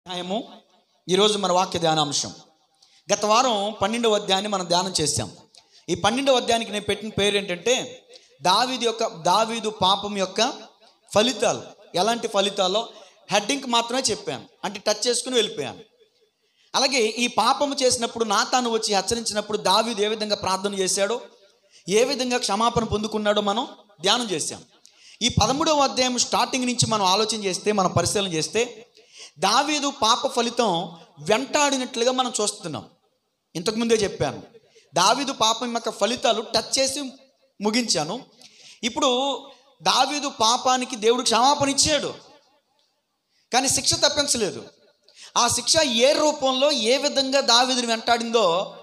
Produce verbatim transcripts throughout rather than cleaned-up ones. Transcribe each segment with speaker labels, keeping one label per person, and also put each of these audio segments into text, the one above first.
Speaker 1: అధ్యాయము ఈరోజు మన వాక్య ధ్యానాంశం. గత వారం పన్నెండవ అధ్యాయాన్ని మనం ధ్యానం చేశాం. ఈ పన్నెండవ అధ్యాయానికి నేను పెట్టిన పేరు ఏంటంటే దావీదు యొక్క దావీదు పాపం యొక్క ఫలితాలు. ఎలాంటి ఫలితాలో హెడ్డింగ్కి మాత్రమే చెప్పాను, అంటే టచ్ చేసుకుని వెళ్ళిపోయాను. అలాగే ఈ పాపము చేసినప్పుడు నాతాను వచ్చి హెచ్చరించినప్పుడు దావీదు ఏ విధంగా ప్రార్థన చేశాడో, ఏ విధంగా క్షమాపణ పొందుకున్నాడో మనం ధ్యానం చేశాం. ఈ పదమూడవ అధ్యాయం స్టార్టింగ్ నుంచి మనం ఆలోచన చేస్తే, మనం పరిశీలన చేస్తే దావీదు పాప ఫలితం వెంటాడినట్లుగా మనం చూస్తున్నాం. ఇంతకుముందే చెప్పాను, దావీదు పాపం యొక్క ఫలితాలు టచ్ చేసి ముగించాను. ఇప్పుడు దావీదు పాపానికి దేవుడు క్షమాపణ ఇచ్చాడు, కానీ శిక్ష తప్పించలేదు. ఆ శిక్ష ఏ రూపంలో ఏ విధంగా దావీదుని వెంటాడిందో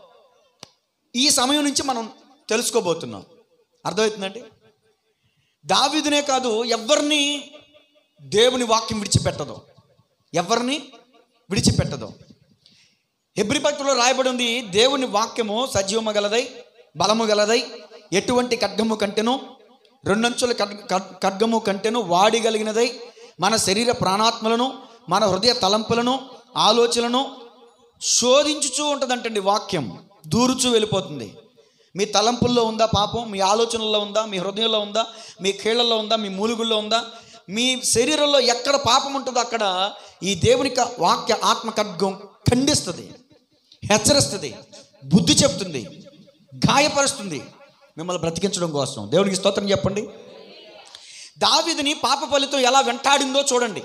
Speaker 1: ఈ సమయం నుంచి మనం తెలుసుకోబోతున్నాం. అర్థమవుతుందండి? దావీదునే కాదు, ఎవరిని దేవుని వాక్యం విడిచిపెట్టదు, ఎవరిని విడిచిపెట్టదు. హెబ్రీ పత్రికలో రాయబడి ఉంది, దేవుని వాక్యము సజీవము గలదై బలము గలదై ఎటువంటి ఖడ్గము కంటెను రెండంచుల ఖడ్గము కంటెను వాడిగలిగినదై మన శరీర ప్రాణాత్మలను మన హృదయ తలంపులను ఆలోచనలను శోధించుచూ ఉంటుందంటండి. వాక్యం దూరుచూ వెళ్ళిపోతుంది. మీ తలంపుల్లో ఉందా పాపం? మీ ఆలోచనల్లో ఉందా? మీ హృదయంలో ఉందా? మీ కీళ్లలో ఉందా? మీ మూలుగుల్లో ఉందా? మీ శరీరంలో ఎక్కడ పాపం ఉంటుందో అక్కడ ఈ దేవుని వాక్య ఆత్మ ఖడ్గం ఖండిస్తుంది, హెచ్చరిస్తుంది, బుద్ధి చెప్తుంది, గాయపరుస్తుంది, మిమ్మల్ని బ్రతికించడం కోసం. దేవునికి స్తోత్రం చెప్పండి. దావీదుని పాప ఫలితం ఎలా వెంటాడిందో చూడండి.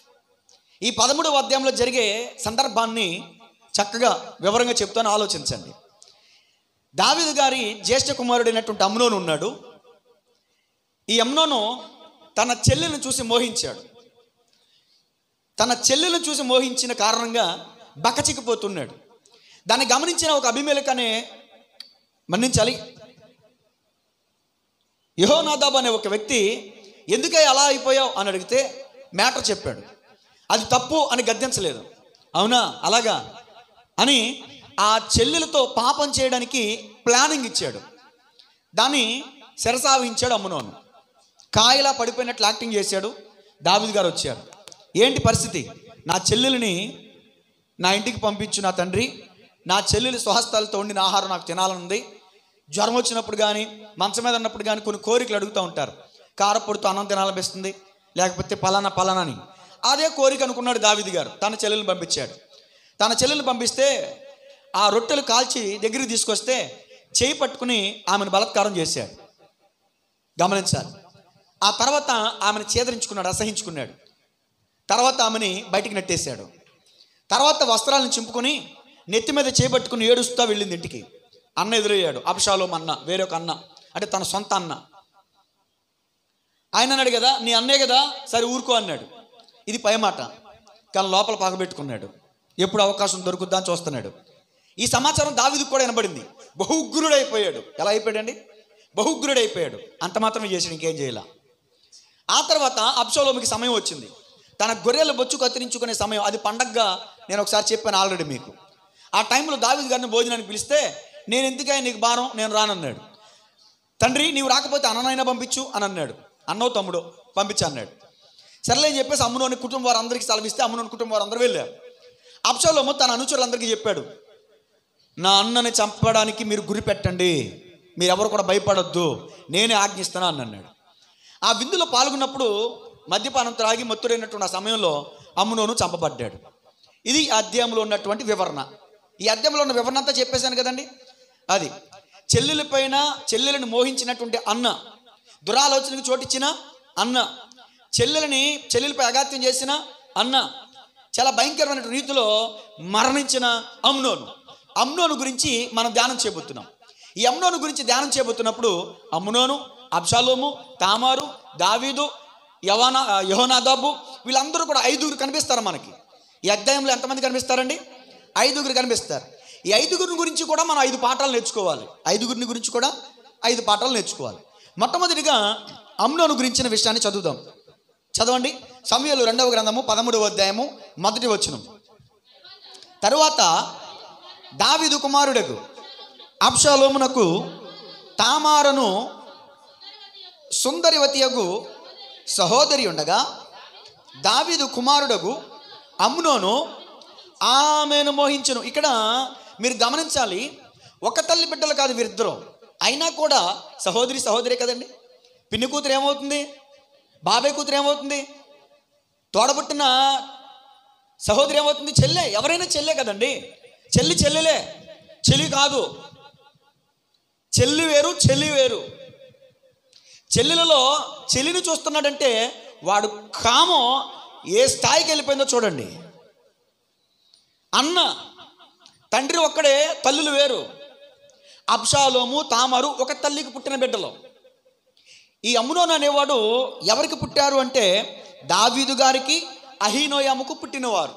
Speaker 1: ఈ పదమూడవ అధ్యాయంలో జరిగే సందర్భాన్ని చక్కగా వివరంగా చెప్తాను, ఆలోచించండి. దావీదు గారి జ్యేష్ఠ కుమారుడైనటువంటి అమ్నోను ఉన్నాడు. ఈ అమ్నోను తన చెల్లెలను చూసి మోహించాడు. తన చెల్లెలను చూసి మోహించిన కారణంగా బకచిక్కిపోతున్నాడు. దాన్ని గమనించిన ఒక అబీమెలెకు అనే మన్నించాలి యెహోనాదాబు అనే ఒక వ్యక్తి, ఎందుకై అలా అయిపోయావు అని అడిగితే మ్యాటర్ చెప్పాడు. అది తప్పు అని గద్దించలేదు. అవునా అలాగా అని ఆ చెల్లెలతో పాపం చేయడానికి ప్లానింగ్ ఇచ్చాడు. దాన్ని శిరసావహించాడు అమ్నోను. కాయలా పడిపోయినట్లు యాక్టింగ్ చేశాడు. దావీదు గారు వచ్చారు. ఏంటి పరిస్థితి? నా చెల్లెలిని నా ఇంటికి పంపించు నా తండ్రి, నా చెల్లెలి స్వహస్తాలతో వండిన ఆహారం నాకు తినాలనుంది. జ్వరం వచ్చినప్పుడు కానీ మంచం మీద ఉన్నప్పుడు కానీ కొన్ని కోరికలు అడుగుతూ ఉంటారు. కారపొడితో అన్నం తినాలనిపిస్తుంది, లేకపోతే పలానా పలానా అని. అదే కోరిక అనుకున్నాడు దావీదు గారు. తన చెల్లెల్ని పంపించాడు. తన చెల్లెల్ని పంపిస్తే ఆ రొట్టెలు కాల్చి దగ్గరికి తీసుకొస్తే చేయి పట్టుకుని ఆమెను బలాత్కారం చేశాడు. గమనించాలి. ఆ తర్వాత ఆమెను చేదరించుకున్నాడు, అసహించుకున్నాడు. తర్వాత ఆమెని బయటికి నెట్టేశాడు. తర్వాత వస్త్రాలను చింపుకొని నెత్తి మీద చేపట్టుకుని ఏడుస్తూ వెళ్ళింది ఇంటికి. అన్న ఎదురయ్యాడు, అబ్షాలోము అన్న, వేరొక అన్న, అంటే తన సొంత అన్న. ఆయన అన్నాడు కదా, నీ అన్నే కదా, సరే ఊరుకో అన్నాడు. ఇది పై మాట, కానీ లోపల పగబెట్టుకున్నాడు. ఎప్పుడు అవకాశం దొరుకుద్దా అని చూస్తున్నాడు. ఈ సమాచారం దావీదుకు కూడా వినబడింది. బహుగ్రుడైపోయాడు. ఎలా అయిపోయాడండి? బహుగ్రుడైపోయాడు. అంత మాత్రమే చేసాడు, ఇంకేం చేయాల. ఆ తర్వాత అబ్షాలోముకి సమయం వచ్చింది. తన గొర్రెల బొచ్చు కత్తిరించుకునే సమయం. అది పండగగా నేను ఒకసారి చెప్పాను ఆల్రెడీ మీకు. ఆ టైంలో దావీదు గారిని భోజనానికి పిలిస్తే, నేను ఎందుకై నీకు భారం, నేను రానన్నాడు. తండ్రి నీవు రాకపోతే అన్ననైనా పంపించు అని అన్నాడు. అన్నో తమ్ముడో పంపించు అన్నాడు. సరేలే అని చెప్పేసి అమ్నోని కుటుంబం వారు అందరికీ సెలవిస్తే అమ్నోని కుటుంబం వారు అందరూ వెళ్ళారు. అబ్షాలోము తన అనుచరులందరికీ చెప్పాడు, నా అన్నని చంపడానికి మీరు గురి పెట్టండి, మీరెవరు కూడా భయపడొద్దు, నేనే ఆజ్ఞిస్తాను అని అన్నాడు. ఆ విందులో పాల్గొన్నప్పుడు మద్యపానం త్రాగి మత్తుడైనటువంటి ఆ సమయంలో అమ్నోను చంపబడ్డాడు. ఇది అధ్యాయంలో ఉన్నటువంటి వివరణ. ఈ అధ్యాయంలో ఉన్న వివరణ అంతా చెప్పేశాను కదండి. అది చెల్లెల పైన చెల్లెలను మోహించినటువంటి అన్న, దురాలోచనకు చోటిచ్చిన అన్న, చెల్లెలని చెల్లెలపై అఘాత్యం చేసిన అన్న, చాలా భయంకరమైన రీతిలో మరణించిన అమ్నోను. అమ్నోను గురించి మనం ధ్యానం చేయబోతున్నాం. ఈ అమ్నోను గురించి ధ్యానం చేయబోతున్నప్పుడు అమ్నోను, అబ్షాలోము, తామారు, దావీదు, యవానా యెహోనాదాబు వీళ్ళందరూ కూడా ఐదుగురు కనిపిస్తారు మనకి. ఈ అధ్యాయంలో ఎంతమంది కనిపిస్తారండి? ఐదుగురు కనిపిస్తారు. ఈ ఐదుగురిని గురించి కూడా మనం ఐదు పాఠాలు నేర్చుకోవాలి. ఐదుగురిని గురించి కూడా ఐదు పాఠాలు నేర్చుకోవాలి. మొట్టమొదటిగా అమ్నోను గురించిన విషయాన్ని చదువుదాం. చదవండి. సమూయేలు రెండవ గ్రంథము పదమూడవ అధ్యాయము మొదటి వచనం. తరువాత దావీదు కుమారుడకు అబ్షాలోమునకు తామారును సుందరివతియగు సహోదరి ఉండగా దావీదు కుమారుడగు అమ్నోను ఆమెను మోహించును. ఇక్కడ మీరు గమనించాలి, ఒక తల్లి బిడ్డలు కాదు వీరిద్దరు, అయినా కూడా సహోదరి సహోదరే కదండి. పిన్ని కూతురు ఏమవుతుంది, బాబాయ్ కూతురు ఏమవుతుంది, తోడబుట్టిన సహోదరి ఏమవుతుంది, చెల్లె. ఎవరైనా చెల్లె కదండి. చెల్లి చెల్లెలే, చెల్లి కాదు. చెల్లి వేరు, చెల్లి వేరు. చెల్లెలలో చెల్లిని చూస్తున్నాడంటే వాడు కామం ఏ స్థాయికి వెళ్ళిపోయిందో చూడండి. అన్న తండ్రి ఒక్కడే, తల్లులు వేరు. అబ్షాలోము తామారు ఒక తల్లికి పుట్టిన బిడ్డలు. ఈ అమ్నోను అనేవాడు ఎవరికి పుట్టారు అంటే దావీదు గారికి అహీనోయముకు పుట్టినవారు.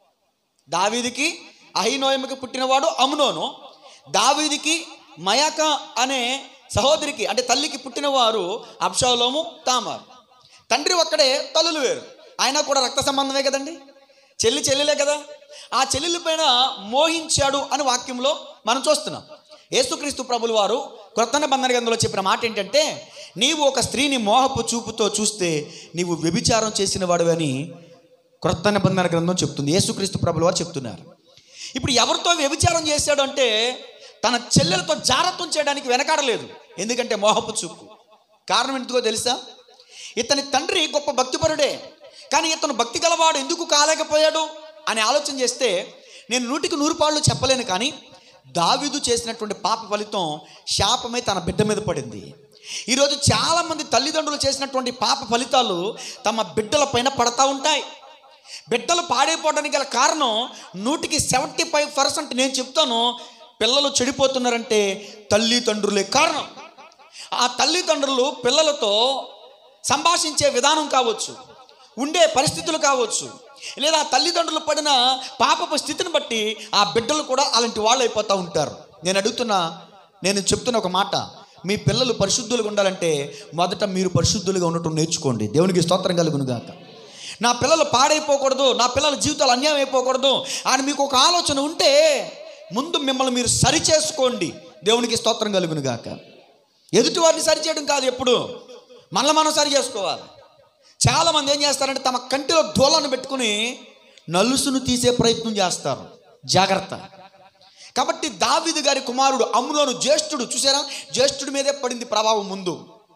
Speaker 1: దావీదుకి అహీనోయముకి పుట్టినవాడు అమ్నోను. దావీదుకి మయాక అనే సహోదరికి అంటే తల్లికి పుట్టినవారు అబ్షాలోము తామారు. తండ్రి ఒక్కడే, తల్లులు వేరు. ఆయన కూడా రక్త సంబంధమే కదండి, చెల్లి చెల్లెలే కదా. ఆ చెల్లెల పైన మోహించాడు అని వాక్యంలో మనం చూస్తున్నాం. యేసుక్రీస్తు ప్రభులు వారు క్రొత్త నిబంధన గ్రంథంలో చెప్పిన మాట ఏంటంటే, నీవు ఒక స్త్రీని మోహపు చూపుతో చూస్తే నీవు వ్యభిచారం చేసిన వాడు అని క్రొత్త నిబంధన గ్రంథం చెప్తుంది. యేసుక్రీస్తు ప్రభులు వారు చెప్తున్నారు. ఇప్పుడు ఎవరితో వ్యభిచారం చేశాడు అంటే తన చెల్లెలతో జారత్వం చేయడానికి వెనకాడలేదు. ఎందుకంటే మోహపు చూపు. కారణం ఎందుకో తెలుసా? ఇతని తండ్రి గొప్ప భక్తిపరుడే, కానీ ఇతను భక్తి గలవాడు ఎందుకు కాలేకపోయాడు అని ఆలోచన చేస్తే నేను నూటికి నూరు పాళ్ళు చెప్పలేను, కానీ దావీదు చేసినటువంటి పాప ఫలితం శాపమై తన బిడ్డ మీద పడింది. ఈరోజు చాలామంది తల్లిదండ్రులు చేసినటువంటి పాప ఫలితాలు తమ బిడ్డల పైన పడతా ఉంటాయి. బిడ్డలు పాడైపోవడానికి గల కారణం నూటికి సెవెంటీ ఫైవ్ పర్సెంట్ నేను చెప్తాను, పిల్లలు చెడిపోతున్నారంటే తల్లిదండ్రులే కారణం. ఆ తల్లిదండ్రులు పిల్లలతో సంభాషించే విధానం కావచ్చు, ఉండే పరిస్థితులు కావచ్చు, లేదా తల్లిదండ్రులు పడిన పాపపు స్థితిని బట్టి ఆ బిడ్డలు కూడా అలాంటి వాళ్ళు అయిపోతూ ఉంటారు. నేను అడుగుతున్నా, నేను చెప్తున్న ఒక మాట, మీ పిల్లలు పరిశుద్ధులుగా ఉండాలంటే మొదట మీరు పరిశుద్ధులుగా ఉండటం నేర్చుకోండి. దేవునికి స్తోత్రం కలుగును గాక. నా పిల్లలు పాడైపోకూడదు, నా పిల్లల జీవితాలు అన్యాయం అయిపోకూడదు అని మీకు ఒక ఆలోచన ఉంటే ముందు మిమ్మల్ని మీరు సరి చేసుకోండి. దేవునికి స్తోత్రం కలుగును గాక. ఎదుటి వారిని సరిచేయడం కాదు, ఎప్పుడు మనల్ని మనం సరి చేసుకోవాలి. చాలామంది ఏం చేస్తారంటే తమ కంటిలో దూలను పెట్టుకుని నలుసును తీసే ప్రయత్నం చేస్తారు. జాగ్రత్త. కాబట్టి దావీదు గారి కుమారుడు అమ్నోను జ్యేష్ఠుడు, చూసారా, జ్యేష్ఠుడి మీదే పడింది ప్రభావం. ముందు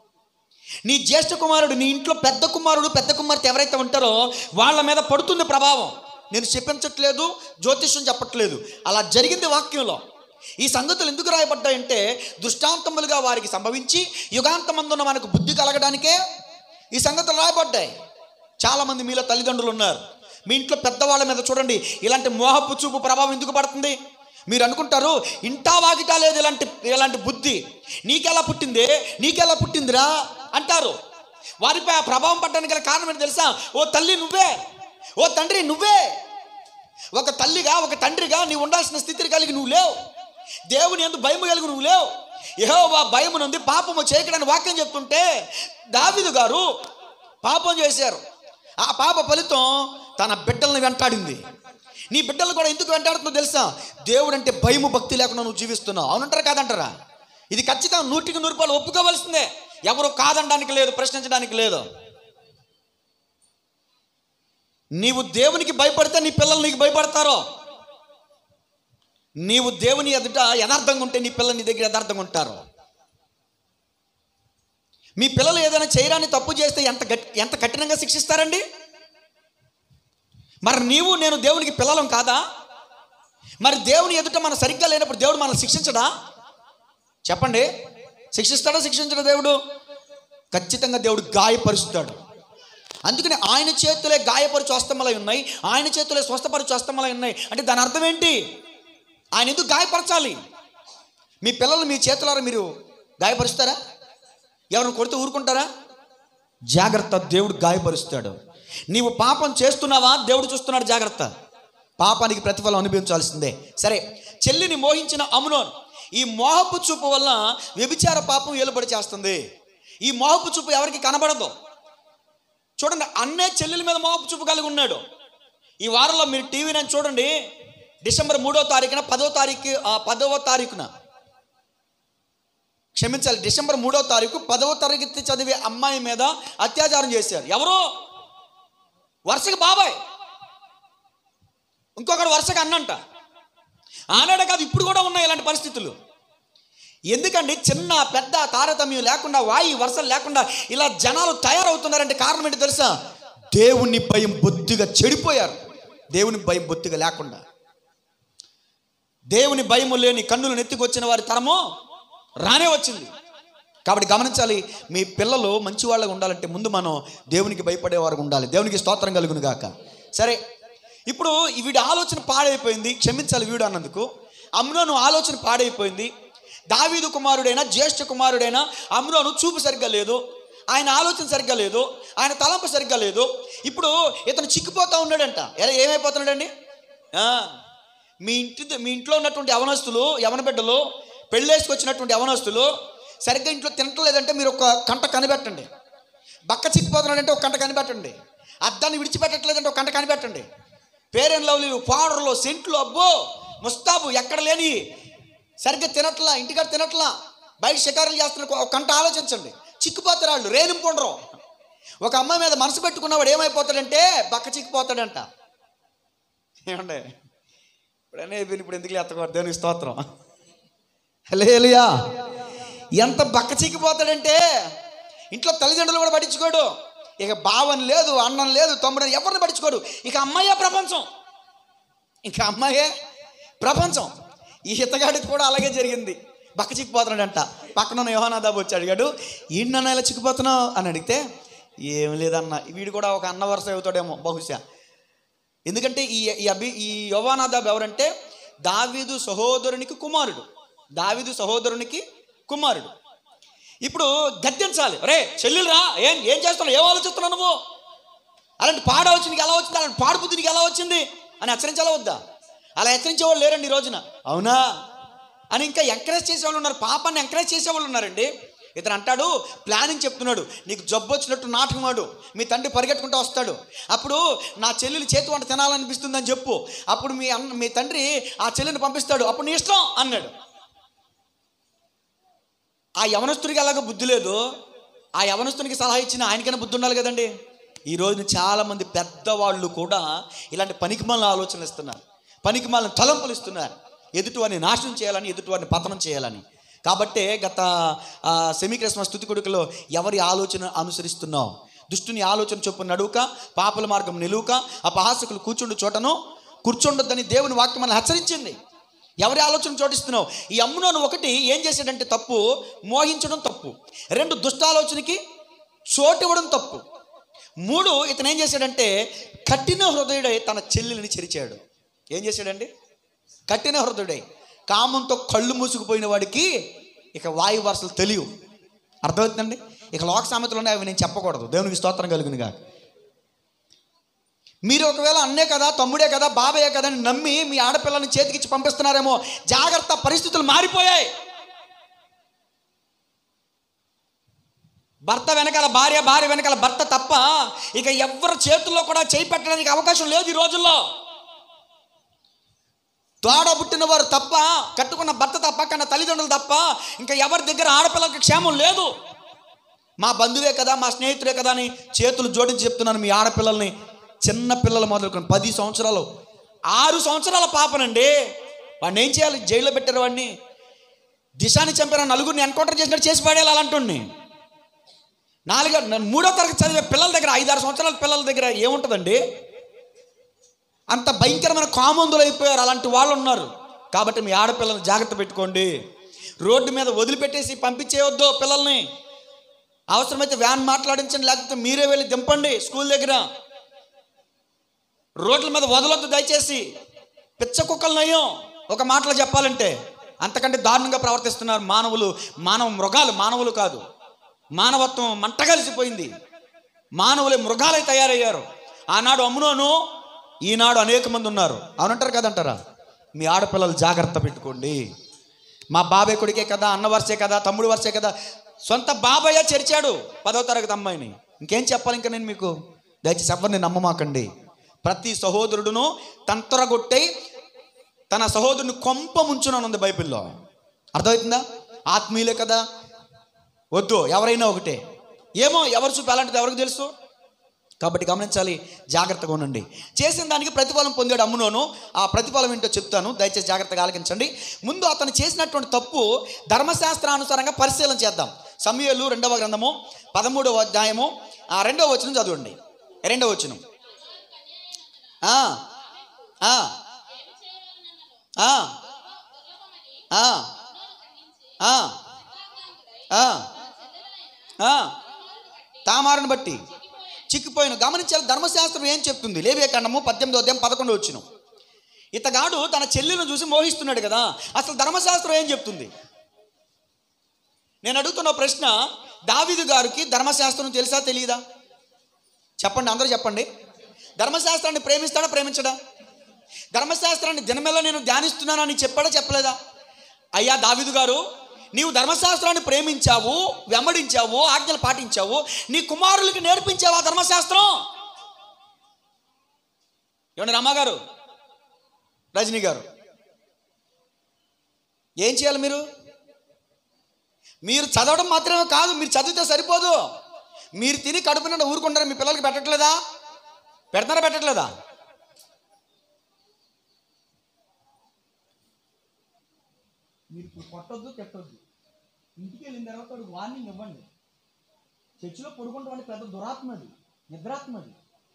Speaker 1: నీ జ్యేష్ఠ కుమారుడు, నీ ఇంట్లో పెద్ద కుమారుడు పెద్ద కుమార్తె ఎవరైతే ఉంటారో వాళ్ళ మీద పడుతుంది ప్రభావం. నేను చెప్పించట్లేదు, జ్యోతిష్యం చెప్పట్లేదు, అలా జరిగింది వాక్యంలో. ఈ సంగతులు ఎందుకు రాయబడ్డాయంటే దృష్టాంతములుగా వారికి సంభవించి యుగాంతమందున మనకు బుద్ధి కలగడానికే ఈ సంగతులు రాయబడ్డాయి. చాలామంది మీలో తల్లిదండ్రులు ఉన్నారు, మీ ఇంట్లో పెద్దవాళ్ళ మీద చూడండి ఇలాంటి మోహపు చూపు ప్రభావం ఎందుకు పడుతుంది. మీరు అనుకుంటారు ఇంటా వాకిటా లేదు ఇలాంటి ఇలాంటి బుద్ధి, నీకెలా పుట్టిందే నీకెలా పుట్టిందిరా అంటారు. వారిపై ఆ ప్రభావం పడడానికి గల కారణం ఏంటి తెలుసా? ఓ తల్లి నువ్వే, ఓ తండ్రి నువ్వే. ఒక తల్లిగా ఒక తండ్రిగా నీవు ఉండాల్సిన స్థితిని కలిగి నువ్వు లేవు. దేవుని యందు భయం కలిగి నువ్వు లేవు. యెహోవా భయము నుండి పాపము చేయకడని వాక్యం చెప్తుంటే దావీదు గారు పాపం చేశారు. ఆ పాప ఫలితం తన బిడ్డలను వెంటాడింది. నీ బిడ్డలు కూడా ఎందుకు వెంటాడుతుందో తెలుసా? దేవుడు అంటే భయము భక్తి లేకుండా నువ్వు జీవిస్తున్నావు. అవునంటారా కాదంటారా? ఇది ఖచ్చితంగా నూటికి నూరు రూపాయలు ఒప్పుకోవలసిందే. ఎవరు కాదనడానికి లేదు, ప్రశ్నించడానికి లేదు. నీవు దేవునికి భయపడితే నీ పిల్లలు నీకు భయపడతారో. నీవు దేవుని ఎదుట యథార్థంగా ఉంటే నీ పిల్లలు నీ దగ్గర యథార్థంగా ఉంటారు. మీ పిల్లలు ఏదైనా చేయడాన్ని తప్పు చేస్తే ఎంత ఎంత కఠినంగా శిక్షిస్తారండి? మరి నీవు నేను దేవునికి పిల్లలం కాదా? మరి దేవుని ఎదుట మనం సరిగ్గా లేనప్పుడు దేవుడు మనల్ని శిక్షించడా? చెప్పండి, శిక్షిస్తాడా? శిక్షించడా? దేవుడు ఖచ్చితంగా దేవుడు గాయపరుస్తాడు. అందుకని ఆయన చేతులే గాయపరుచు హస్తములై ఉన్నాయి, ఆయన చేతులే స్వస్థపరుచు హస్తములై ఉన్నాయి అంటే దాని అర్థం ఏంటి? ఆయన ఎందుకు గాయపరచాలి? మీ పిల్లలు మీ చేతులారా మీరు గాయపరుస్తారా? ఎవరిని కొడితే ఊరుకుంటారా? జాగ్రత్త, దేవుడు గాయపరుస్తాడు. నీవు పాపం చేస్తున్నావా? దేవుడు చూస్తున్నాడు, జాగ్రత్త. పాపానికి ప్రతిఫలం అనుభవించాల్సిందే. సరే, చెల్లిని మోహించిన అమ్నోను ఈ మోహపు చూపు వల్ల వ్యభిచార పాపం ఏలుబడి చేస్తుంది. ఈ మోహపు చూపు ఎవరికి కనబడదు. చూడండి, అన్నే చెల్లెల మీద మోహపు చూపు కలిగి ఉన్నాడు. ఈ వారంలో మీరు టీవీ నైన్ చూడండి, డిసెంబర్ మూడో తారీఖున పదో తారీఖు పదవ తారీఖున క్షమించాలి డిసెంబర్ మూడో తారీఖు పదవ తరగతి చదివే అమ్మాయి మీద అత్యాచారం చేశారు. ఎవరో వరుసగా బాబాయ్. ఇంకొకడు వరుసగా అన్నంట. ఆనాడే కాదు, ఇప్పుడు కూడా ఉన్నాయి ఇలాంటి పరిస్థితులు. ఎందుకండి చిన్న పెద్ద తారతమ్యం లేకుండా, వాయి వరుసలు లేకుండా ఇలా జనాలు తయారవుతున్నారంటే కారణం ఏంటి తెలుసా? దేవుని భయం బొత్తిగా చెడిపోయారు. దేవుని భయం బొత్తిగా లేకుండా, దేవుని భయము లేని కన్నులు నెత్తికొచ్చిన వారి తరము రానే వచ్చింది. కాబట్టి గమనించాలి, మీ పిల్లలు మంచి వాళ్ళగా ఉండాలంటే ముందు మనం దేవునికి భయపడేవారు ఉండాలి. దేవునికి స్తోత్రం కలుగును గాక. సరే, ఇప్పుడు వీడి ఆలోచన పాడైపోయింది, క్షమించాలి వీడు అన్నందుకు. అమ్నోను ఆలోచన పాడైపోయింది. దావీదు కుమారుడైనా జ్యేష్ఠ కుమారుడైనా అమ్నోను చూపు సరిగ్గా లేదు, ఆయన ఆలోచన సరిగ్గా లేదు, ఆయన తలంపు సరిగ్గా లేదు. ఇప్పుడు ఇతను చిక్కిపోతూ ఉన్నాడంట. ఎలా ఏమైపోతున్నాడండి? మీ ఇంటి మీ ఇంట్లో ఉన్నటువంటి యవనస్తులు, యవన బిడ్డలు, పెళ్ళేసుకొచ్చినటువంటి యవనస్తులు సరిగ్గా ఇంట్లో తినట్లేదంటే మీరు ఒక కంట కనిపెట్టండి. బక్క చిక్కిపోతున్నాడంటే ఒక కంట కనిపెట్టండి. అద్దాన్ని విడిచిపెట్టట్లేదంటే ఒక కంట కనిపెట్టండి. పేరెన్ లవ్లీలు, పౌడర్లు, సెంట్లు, అబ్బో ముస్తాబు ఎక్కడ లేని, సరిగ్గా తినట్లా, ఇంటికాడ తినట్లా, బయట షికారులు చేస్తున్న ఒక కంట ఆలోచించండి. చిక్కిపోతారు వాళ్ళు, రేణింపుండరు. ఒక అమ్మాయి మీద మనసు పెట్టుకున్నవాడు ఏమైపోతాడంటే బక్క చిక్కిపోతాడంట. ఏమండే ఇప్పుడనే ఇప్పుడు ఎందుకు ఎత్తకూడదు? దేవునికి స్తోత్రం. హల్లెలూయా. ఎంత బక్క చిక్కిపోతాడంటే ఇంట్లో తల్లిదండ్రులు కూడా పట్టించుకోడు, ఇక బావని లేదు, అన్నం లేదు, తమ్ముడు ఎవరిని పట్టించుకోడు. ఇక అమ్మాయే ప్రపంచం, ఇక అమ్మాయే ప్రపంచం. ఈ హితగాడికి కూడా అలాగే జరిగింది. బక్క చిక్కిపోతున్నాడంట. పక్కన యోహానాదాబు వచ్చి అడిగాడు, ఈయన ఇలా చిక్కిపోతున్నావు అని అడిగితే, ఏం లేదన్న, వీడు కూడా ఒక అన్న వరుస అవుతాడేమో బహుశా. ఎందుకంటే ఈ ఈ అభి ఈ యోహానాదాబు ఎవరంటే దావీదు సహోదరునికి కుమారుడు, దావీదు సహోదరునికి కుమారుడు. ఇప్పుడు గద్దించాలి, రే చెల్లెలురా, ఏం ఏం చేస్తున్నావు, ఏం ఆలోచిస్తున్నావు నువ్వు, అలాంటి పాడ వచ్చి నీకు ఎలా వచ్చింది, అలాంటి పాడు బుద్ధి నీకు ఎలా వచ్చింది అని హెచ్చరించాలా వద్దా? అలా హెచ్చరించేవాళ్ళు లేరండి ఈ రోజున, అవునా అని ఇంకా ఎంకరేజ్ చేసేవాళ్ళు ఉన్నారు. పాపాన్ని ఎంకరేజ్ చేసేవాళ్ళు ఉన్నారండి. ఇతను అంటాడు, ప్లానింగ్ చెప్తున్నాడు, నీకు జబ్బు వచ్చినట్టు నాటకం వాడు, మీ తండ్రి పరిగెట్టుకుంటూ వస్తాడు, అప్పుడు నా చెల్లెలు చేతి వంట తినాలనిపిస్తుందని చెప్పు, అప్పుడు మీ అన్న మీ తండ్రి ఆ చెల్లెని పంపిస్తాడు, అప్పుడు నీ ఇష్టం అన్నాడు. ఆ యవనస్తుడికి అలాగ బుద్ధి లేదు, ఆ యవనస్తునికి సలహా ఇచ్చిన ఆయనకైనా బుద్ధి ఉండాలి కదండి. ఈ రోజున చాలామంది పెద్దవాళ్ళు కూడా ఇలాంటి పనికిమాలిన ఆలోచనలు ఇస్తున్నారు, పనికిమాలిన తలంపులు ఇస్తున్నారు, ఎదుటివారిని నాశనం చేయాలని, ఎదుటివారిని పతనం చేయాలని. కాబట్టే గత సెమీ క్రిస్మస్ స్తుతి కొడుకులో ఎవరి ఆలోచన అనుసరిస్తున్నావు? దుష్టుని ఆలోచన చొప్పున నడువుక, పాపల మార్గం నిలువుక, అపహాసకులు కూర్చుండు చోటను కూర్చుండొద్దని దేవుని వాక్యం మనల్ని హెచ్చరించింది. ఎవరి ఆలోచన చోటిస్తున్నావు? ఈ అమ్నోను ఒకటి ఏం చేశాడంటే తప్పు, మోహించడం తప్పు. రెండు, దుష్టాలోచనకి చోటు ఇవ్వడం తప్పు. మూడు, ఇతను ఏం చేశాడంటే కఠిన హృదయుడై తన చెల్లెలిని చెరిచాడు. ఏం చేశాడండి? కఠిన హృదయుడై కామంతో కళ్ళు మూసుకుపోయిన వాడికి ఇక వాయు వరుసలు తెలియవు. అర్థమవుతుందండి? ఇక లోక సామెతలు ఉన్నాయి, అవి నేను చెప్పకూడదు. దేవునికి స్తోత్రం కలుగునుగా. మీరు ఒకవేళ అన్నే కదా, తమ్ముడే కదా, బాబాయే కదా అని నమ్మి మీ ఆడపిల్లని చేతికిచ్చి పంపిస్తున్నారేమో. జాగ్రత్త, పరిస్థితులు మారిపోయాయి. భర్త వెనకాల భార్య, భార్య వెనకాల భర్త తప్ప ఇక ఎవరి చేతుల్లో కూడా చేయి పెట్టడానికి అవకాశం లేదు ఈ రోజుల్లో. తోడ పుట్టిన వారు తప్ప, కట్టుకున్న భర్త తప్ప, కన్న తల్లిదండ్రులు తప్ప ఇంకా ఎవరి దగ్గర ఆడపిల్లలకి క్షేమం లేదు. మా బంధువే కదా, మా స్నేహితుడే కదా అని చేతులు జోడించి చెప్తున్నాను, మీ ఆడపిల్లల్ని, చిన్న పిల్లలు మొదలుకొని పది సంవత్సరాలు ఆరు సంవత్సరాల పాపనండి, వాడిని ఏం చేయాలి? జైల్లో పెట్టారు వాడిని. దిశాని చంపిన నలుగురిని ఎన్కౌంటర్ చేసినట్టు చేసి పడేయాలి అలాంటి. నాలుగో మూడో తరగతి చదివే పిల్లల దగ్గర, ఐదారు సంవత్సరాల పిల్లల దగ్గర ఏముంటుందండి? అంత భయంకరమైన కామందులు అయిపోయారు, అలాంటి వాళ్ళు ఉన్నారు. కాబట్టి మీ ఆడపిల్లల్ని జాగ్రత్త పెట్టుకోండి. రోడ్డు మీద వదిలిపెట్టేసి పంపించేయొద్దు పిల్లల్ని. అవసరమైతే వ్యాన్ మాట్లాడించండి, లేకపోతే మీరే వెళ్ళి దింపండి స్కూల్ దగ్గర. రోడ్ల మీద వదలొద్దు దయచేసి. పిచ్చ కుక్కలు నయ్యం ఒక మాటలో చెప్పాలంటే, అంతకంటే దారుణంగా ప్రవర్తిస్తున్నారు మానవులు. మానవ మృగాలు, మానవులు కాదు. మానవత్వం మంటగలిసిపోయింది, మానవులే మృగాలై తయారయ్యారు. ఆనాడు అమ్నోను, ఈనాడు అనేక మంది ఉన్నారు. అవునంటారు కదంటారా? మీ ఆడపిల్లలు జాగ్రత్త పెట్టుకోండి. మా బాబాయ్ కొడుకే కదా, అన్న వరుసే కదా, తమ్ముడు వరుసే కదా, సొంత బాబాయ్య చెరిచాడు పదో తరగతి అమ్మాయిని. ఇంకేం చెప్పాలి ఇంకా నేను మీకు? దయచేసి ఎవరిని నమ్మమాకండి. ప్రతి సహోదరుడును తంత్రగొట్టై తన సహోదరుని కొంప ముంచునని ఉంది బైబిల్లో. అర్థమవుతుందా? ఆత్మీయులే కదా, వద్దు ఎవరైనా ఒకటే. ఏమో ఎవరు చూపి అలాంటిది ఎవరికి తెలుసు? కాబట్టి గమనించాలి, జాగ్రత్తగా ఉండండి. చేసిన దానికి ప్రతిఫలం పొందాడు అమ్నోను. ఆ ప్రతిఫలం ఏంటో చెప్తాను, దయచేసి జాగ్రత్తగా ఆలకించండి. ముందు అతను చేసినటువంటి తప్పు ధర్మశాస్త్రానుసారంగా పరిశీలన చేద్దాం. సమూయేలు రెండవ గ్రంథము పదమూడవ అధ్యాయము ఆ రెండవ వచనం చదవండి. రెండవ వచనం. ఆ ఆ ఆ ఆ తామారును బట్టి చిక్కిపోయిన. గమనించాలి, ధర్మశాస్త్రం ఏం చెప్తుంది? లేవియాకాండము పద్దెనిమిదో అధ్యాయం పదకొండు వచ్చిన. ఇతగాడు తన చెల్లిని చూసి మోహిస్తున్నాడు కదా, అసలు ధర్మశాస్త్రం ఏం చెప్తుంది? నేను అడుగుతున్న ప్రశ్న, దావీదు గారికి ధర్మశాస్త్రం తెలుసా తెలియదా? చెప్పండి, అందరూ చెప్పండి. ధర్మశాస్త్రాన్ని ప్రేమిస్తాడా ప్రేమించడా? ధర్మశాస్త్రాన్ని దినమెల్లా నేను ధ్యానిస్తున్నానని చెప్పాడా చెప్పలేదా? అయ్యా దావీదు గారు, నీవు ధర్మశాస్త్రాన్ని ప్రేమించావు, వెంబడించావు, ఆజ్ఞలు పాటించావు, నీ కుమారులకి నేర్పించావు ఆ ధర్మశాస్త్రం. ఏమండి రమ్మగారు, రజనీ గారు, ఏం చేయాలి మీరు? మీరు చదవడం మాత్రమే కాదు, మీరు చదివితే సరిపోదు. మీరు తిని కడుపు నిండా ఊరుకుంటారా? మీ పిల్లలకి పెట్టట్లేదా? పెడతారా పెట్టట్లేదా? మీరు కొట్టొద్దు, తిట్టొద్దు. ఇంటికి వెళ్ళిన తర్వాత వాడికి వార్నింగ్ ఇవ్వండి. చర్చిలో పడుకుంటే పెద్ద దురాత్మది, నిద్రాత్మది.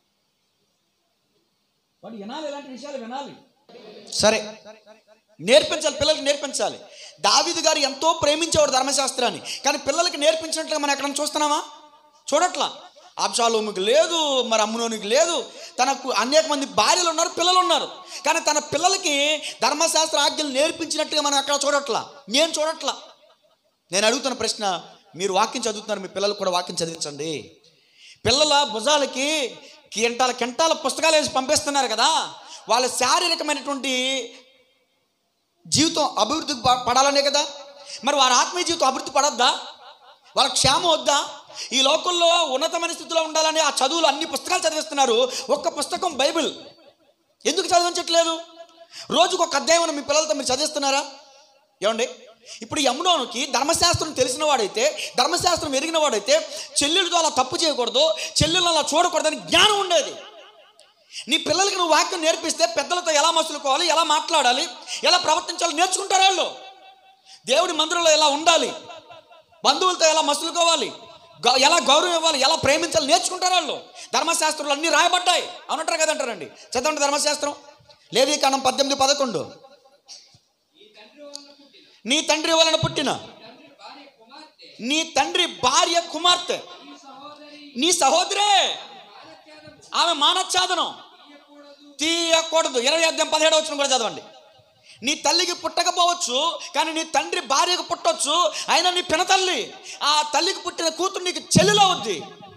Speaker 1: వాడు వినాలి, ఇలాంటి విషయాలు వినాలి. సరే, నేర్పించాలి, పిల్లలకి నేర్పించాలి. దావీదు గారు ఎంతో ప్రేమించేవాడు ధర్మశాస్త్రాన్ని, కానీ పిల్లలకి నేర్పించినట్లుగా మనం ఎక్కడ చూస్తున్నామా? చూడట్లా. అబ్షాలోముకి లేదు, మరి అమ్నోనికి లేదు. తనకు అనేక మంది భార్యలు ఉన్నారు, పిల్లలు ఉన్నారు, కానీ తన పిల్లలకి ధర్మశాస్త్ర ఆజ్ఞలు నేర్పించినట్టుగా మనం ఎక్కడ చూడట్లా. నేను చూడట్లా. నేను అడుగుతున్న ప్రశ్న, మీరు వాక్యం చదువుతున్నారు, మీ పిల్లలకు కూడా వాక్యం చదివించండి. పిల్లల భుజాలకి కింటాల కింటాల పుస్తకాలు వేసి పంపిస్తున్నారు కదా, వాళ్ళ శారీరకమైనటువంటి జీవితం అభివృద్ధి పడాలనే కదా. మరి వారి ఆత్మీయ జీవితం అభివృద్ధి పడొద్దా? వాళ్ళ క్షేమం వద్దా? ఈ లోకంలో ఉన్నతమైన స్థితిలో ఉండాలని ఆ చదువులు అన్ని పుస్తకాలు చదివిస్తున్నారు, ఒక్క పుస్తకం బైబిల్ ఎందుకు చదివించట్లేదు? రోజుకు ఒక అధ్యాయం మీ పిల్లలతో మీరు చదివిస్తున్నారా? ఏమండి, ఇప్పుడు యమునోనికి ధర్మశాస్త్రం తెలిసిన వాడైతే, ధర్మశాస్త్రం ఎరిగిన వాడైతే చెల్లెలతో అలా తప్పు చేయకూడదు, చెల్లెలు అలా చూడకూడదని జ్ఞానం ఉండేది. నీ పిల్లలకి నువ్వు వాక్యం నేర్పిస్తే పెద్దలతో ఎలా మసులుకోవాలి, ఎలా మాట్లాడాలి, ఎలా ప్రవర్తించాలి నేర్చుకుంటారు వాళ్ళు. దేవుడి మందిరంలో ఎలా ఉండాలి, బంధువులతో ఎలా మసులుకోవాలి, ఎలా గౌరవం ఇవ్వాలి, ఎలా ప్రేమించాలి నేర్చుకుంటారు వాళ్ళు. ధర్మశాస్త్రాలు అన్నీ రాయబడ్డాయి అవునంటారు కదంటారండి. చదవండి ధర్మశాస్త్రం, లేవియాకాండం పద్దెనిమిది పదకొండు. నీ తండ్రి వలన పుట్టిన నీ తండ్రి భార్య కుమార్తె నీ సహోదరే ఆమె మానచ్ఛాదనం తీయకూడదు. ఇరవై అధ్యాయం పదిహేడు వచ్చిన కూడా చదవండి. నీ తల్లికి పుట్టకపోవచ్చు, కానీ నీ తండ్రి భార్యకు పుట్టవచ్చు, అయినా నీ పినతల్లి ఆ తల్లికి పుట్టిన కూతురు నీకు చెల్లెలు అవుద్ది.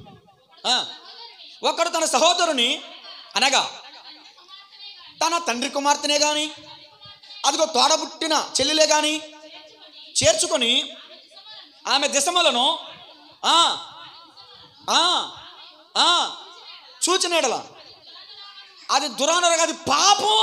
Speaker 1: ఒకడు తన సహోదరుని అనగా తన తండ్రి కుమార్తెనే కానీ, అదిగో తోడబుట్టిన చెల్లెలే కానీ చేర్చుకొని ఆమె దిశమలను చూచినడల అది దురానరగా, అది పాపం,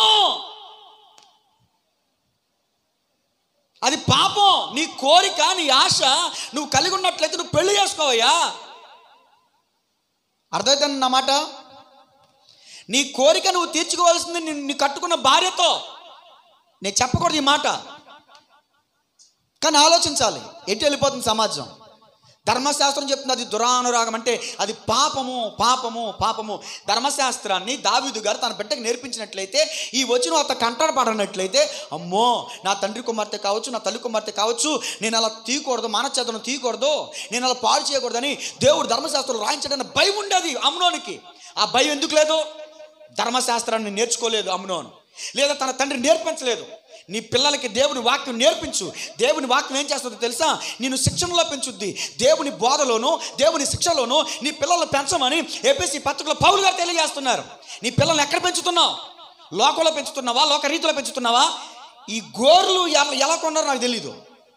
Speaker 1: అది పాపం. నీ కోరిక, నీ ఆశ నువ్వు కలిగి ఉన్నట్లయితే నువ్వు పెళ్లి చేసుకోవయ్యా. అర్థమవుతుంది నా మాట? నీ కోరిక నువ్వు తీర్చుకోవాల్సింది నీ కట్టుకున్న భార్యతో. నేను చెప్పకూడదు ఈ మాట, కానీ ఆలోచించాలి. ఎటు వెళ్ళిపోతుంది సమాజం? ధర్మశాస్త్రం చెప్తుంది అది దురానురాగం, అంటే అది పాపము, పాపము, పాపము. ధర్మశాస్త్రాన్ని దావీదు గారు తన బిడ్డకు నేర్పించినట్లయితే, ఈ వచనం అత కంటాడు పడినట్లయితే, అమ్మో నా తండ్రి కుమార్తె కావచ్చు, నా తల్లి కుమార్తె కావచ్చు, నేను అలా తీయకూడదు, మానచ్ఛేదనం తీయకూడదు, నేను అలా పాడు చేయకూడదని దేవుడు ధర్మశాస్త్రంలో రాయించడానికి భయం ఉండేది అమ్నోనికి. ఆ భయం ఎందుకు లేదు? ధర్మశాస్త్రాన్ని నేర్చుకోలేదు అమ్నోను, లేదా తన తండ్రి నేర్పించలేదు. నీ పిల్లలకి దేవుని వాక్యం నేర్పించు. దేవుని వాక్యం ఏం చేస్తుందో తెలుసా? నేను శిక్షణలో పెంచుద్ది. దేవుని బోధలోను, దేవుని శిక్షలోను నీ పిల్లలను పెంచమని ఎపిసి పత్రికలో పౌలు గారు తెలియజేస్తున్నారు. నీ పిల్లల్ని ఎక్కడ పెంచుతున్నావు? లోకంలో పెంచుతున్నావా, లోక రీతిలో పెంచుతున్నావా? ఈ గోర్లు ఎలా కొన్నారో నాకు తెలీదు.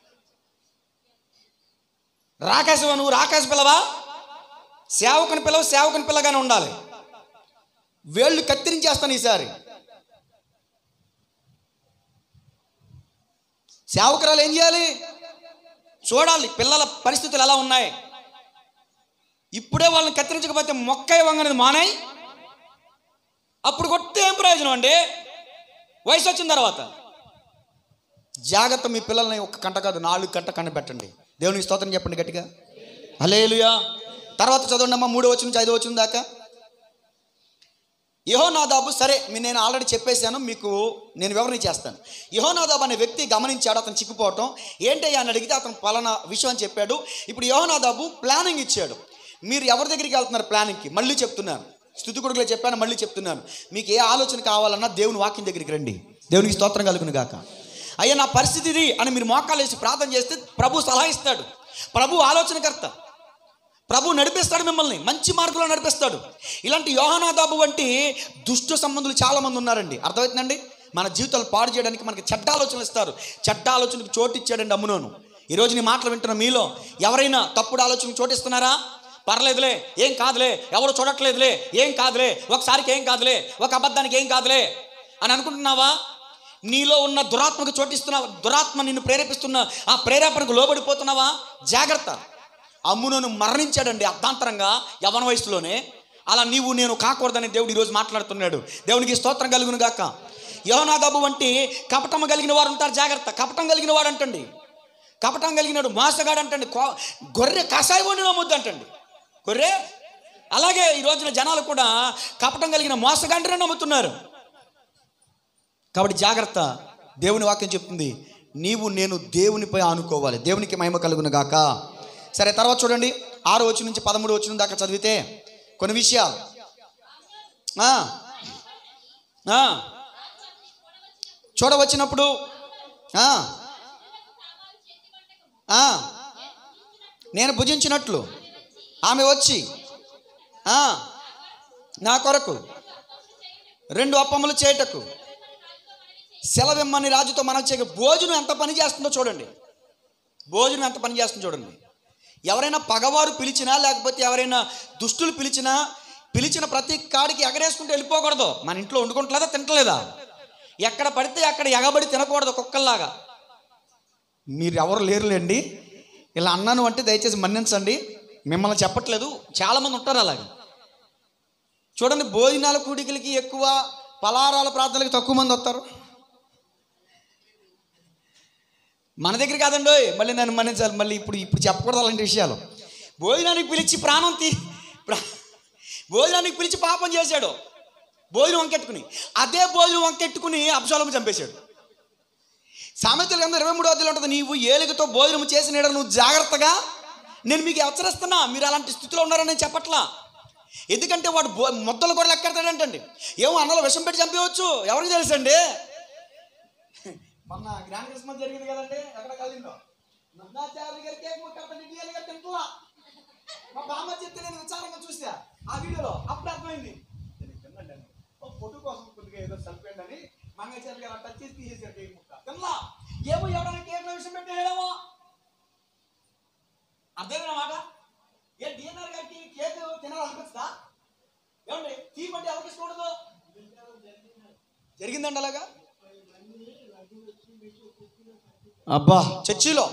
Speaker 1: రాకేశవా నువ్వు? రాకేశ పిల్లవా? సేవకుని పిల్లవ, సేవకుని పిల్లగానే ఉండాలి. వేళ్ళు కత్తిరించేస్తాను ఈసారి. సేవకురాలు ఏం చేయాలి? చూడాలి పిల్లల పరిస్థితులు ఎలా ఉన్నాయి. ఇప్పుడే వాళ్ళని కత్తిరించకపోతే మొక్క వంగనేది మానాయి, అప్పుడు కొట్టే ఏం ప్రయోజనం అండి వయసు వచ్చిన తర్వాత. జాగ్రత్త, మీ పిల్లల్ని ఒక గంట కాదు నాలుగు గంట కనబెట్టండి. దేవునికి స్తోత్రం చెప్పండి గట్టిగా, హల్లెలూయా. తర్వాత చదవండి అమ్మా, మూడో వచనం నుంచి ఐదో వచనం దాకా. యెహోనాదాబు, సరే నేను ఆల్రెడీ చెప్పేశాను, మీకు నేను వివరణ చేస్తాను. యెహోనాదాబు అనే వ్యక్తి గమనించాడు అతను చిక్కుపోవటం. ఏంటయ్యా అని అడిగితే అతను పలానా విషయం అని చెప్పాడు. ఇప్పుడు యెహోనాదాబు ప్లానింగ్ ఇచ్చాడు. మీరు ఎవరి దగ్గరికి వెళ్తున్నారు ప్లానింగ్కి? మళ్ళీ చెప్తున్నాను, స్తుతికుడులో చెప్పాను, మళ్ళీ చెప్తున్నాను. మీకు ఏ ఆలోచన కావాలన్నా దేవుని వాక్యం దగ్గరికి రండి. దేవునికి స్తోత్రం కలుగును గాక. అయ్యా నా పరిస్థితి ఇది అని మీరు మోకాలు వేసి ప్రార్థన చేస్తే ప్రభు సలహా ఇస్తాడు. ప్రభు ఆలోచనకర్త, ప్రభు నడిపిస్తాడు, మిమ్మల్ని మంచి మార్గంలో నడిపిస్తాడు. ఇలాంటి యోహానాదాబు వంటి దుష్ట సంబంధులు చాలామంది ఉన్నారండి. అర్థమవుతుందండి? మన జీవితాలు పాడు చేయడానికి మనకి చెడ్డ ఆలోచనలు ఇస్తారు. చెడ్డ ఆలోచనకు చోటు ఇచ్చాడండి అమ్మునోను. ఈరోజు నీ మాటలు వింటున్న మీలో ఎవరైనా తప్పుడు ఆలోచనకు చోటిస్తున్నారా? పర్లేదులే, ఏం కాదులే, ఎవరు చూడట్లేదులే, ఏం కాదులే, ఒకసారికి ఏం కాదులే, ఒక అబద్ధానికి ఏం కాదులే అని అనుకుంటున్నావా? నీలో ఉన్న దురాత్మకు చోటిస్తున్నావా? దురాత్మ నిన్ను ప్రేరేపిస్తున్న ఆ ప్రేరేపణకు లోబడిపోతున్నావా? జాగ్రత్త. అమ్మునోను మరణించాడండి అర్ధాంతరంగా యవన వయసులోనే. అలా నీవు నేను కాకూడదని దేవుడు ఈరోజు మాట్లాడుతున్నాడు. దేవునికి స్తోత్రం కలుగును గాక. యోనాదాబు వంటి కపటం కలిగిన వారు ఉంటారు. జాగ్రత్త. కపటం కలిగిన వాడు అంటండి, కపటం కలిగినాడు మోసగాడు అంటండి, గొర్రె కషాయం వండి నమ్ముద్దు అంటండి గొర్రె. అలాగే ఈ రోజున జనాలు కూడా కపటం కలిగిన మోసగాంటినే నమ్ముతున్నారు. కాబట్టి జాగ్రత్త. దేవుని వాక్యం చెప్తుంది, నీవు నేను దేవునిపై ఆనుకోవాలి. దేవునికి మహిమ కలుగును గాక. సరే, తర్వాత చూడండి, ఆరో వచనం నుంచి పదమూడు వచనం దాకా చదివితే కొన్ని విషయాలు. చూడవచ్చినప్పుడు నేను భుజించినట్లు ఆమె వచ్చి నా కొరకు రెండు అప్పములు చేయుటకు సెలవిమ్మని రాజుతో మనం చేయక. భోజనం ఎంత పని చేస్తుందో చూడండి. భోజనం ఎంత పని చేస్తుందో చూడండి. ఎవరైనా పగవారు పిలిచినా, లేకపోతే ఎవరైనా దుష్టులు పిలిచినా, పిలిచిన ప్రతి కాడికి ఎగరేసుకుంటూ వెళ్ళిపోకూడదు. మన ఇంట్లో వండుకుంటలేదా, తింటలేదా? ఎక్కడ పడితే అక్కడ ఎగబడి తినకూడదు కుక్కల్లాగా. మీరు ఎవరు లేరులేండి, ఇలా అన్నాను అంటే దయచేసి మన్నించండి, మిమ్మల్ని చెప్పట్లేదు, చాలామంది ఉంటారు అలాగే. చూడండి, భోజనాల కూడికలకి ఎక్కువ, పలారాల ప్రార్థనలకి తక్కువ మంది వస్తారు. మన దగ్గర కాదండి, మళ్ళీ నన్ను మన్నించాలి, మళ్ళీ ఇప్పుడు ఇప్పుడు చెప్పకూడదు అలాంటి విషయాలు. భోజనానికి పిలిచి ప్రాణం తీ భోజనానికి పిలిచి పాపం చేశాడు, భోజనం వంకెట్టుకుని. అదే భోజనం వంకెట్టుకుని అబ్షాలోము చంపేశాడు. సామెతల గ్రంథం ఇరవై మూడో అధ్యాయంలో ఉంటుంది, నీవు ఏలుగుతో భోజనం చేసిన ఎడల నువ్వు జాగ్రత్తగా. నేను మీకు హెచ్చరిస్తున్నా, మీరు అలాంటి స్థితిలో ఉన్నారని నేను చెప్పట్లా. ఎందుకంటే వాడు బో మొత్తలు కూడా లెక్కడతాడంటండి. ఏమో అన్నలో విషం పెట్టి చంపేయవచ్చు, ఎవరికి తెలుసండి. మొన్న గ్రాండ్ క్రిస్మస్ జరిగింది కదండి, ఎక్కడ కలిగిందో నన్నాచార్య గారి కేక్ ముక్కడండి, డిఎల్ గారు తింటున్నా. మా బామ్మ చెప్తే నేను విచారంగా చూసా ఆ వీడియోలో, అప్పుడు అర్థమైంది. ఫోటో కోసం కొద్దిగా ఏదో చనిపోయింది అని మంగాచార్య గారు టచ్ చేసి తీసేసారు కేక్ ముక్క. తిన్నా ఏమో ఎవరైనా కేక్ విషయం పెట్టేయడమో అర్థమైన మాట. ఏ డిఎన్ఆర్ గారికి కేక్ తినాలనిపిస్తుందా? ఏమండి తీపండి ఎవరికి ఇష్టం జరిగిందండి అలాగా. అబ్బా, చర్చిలో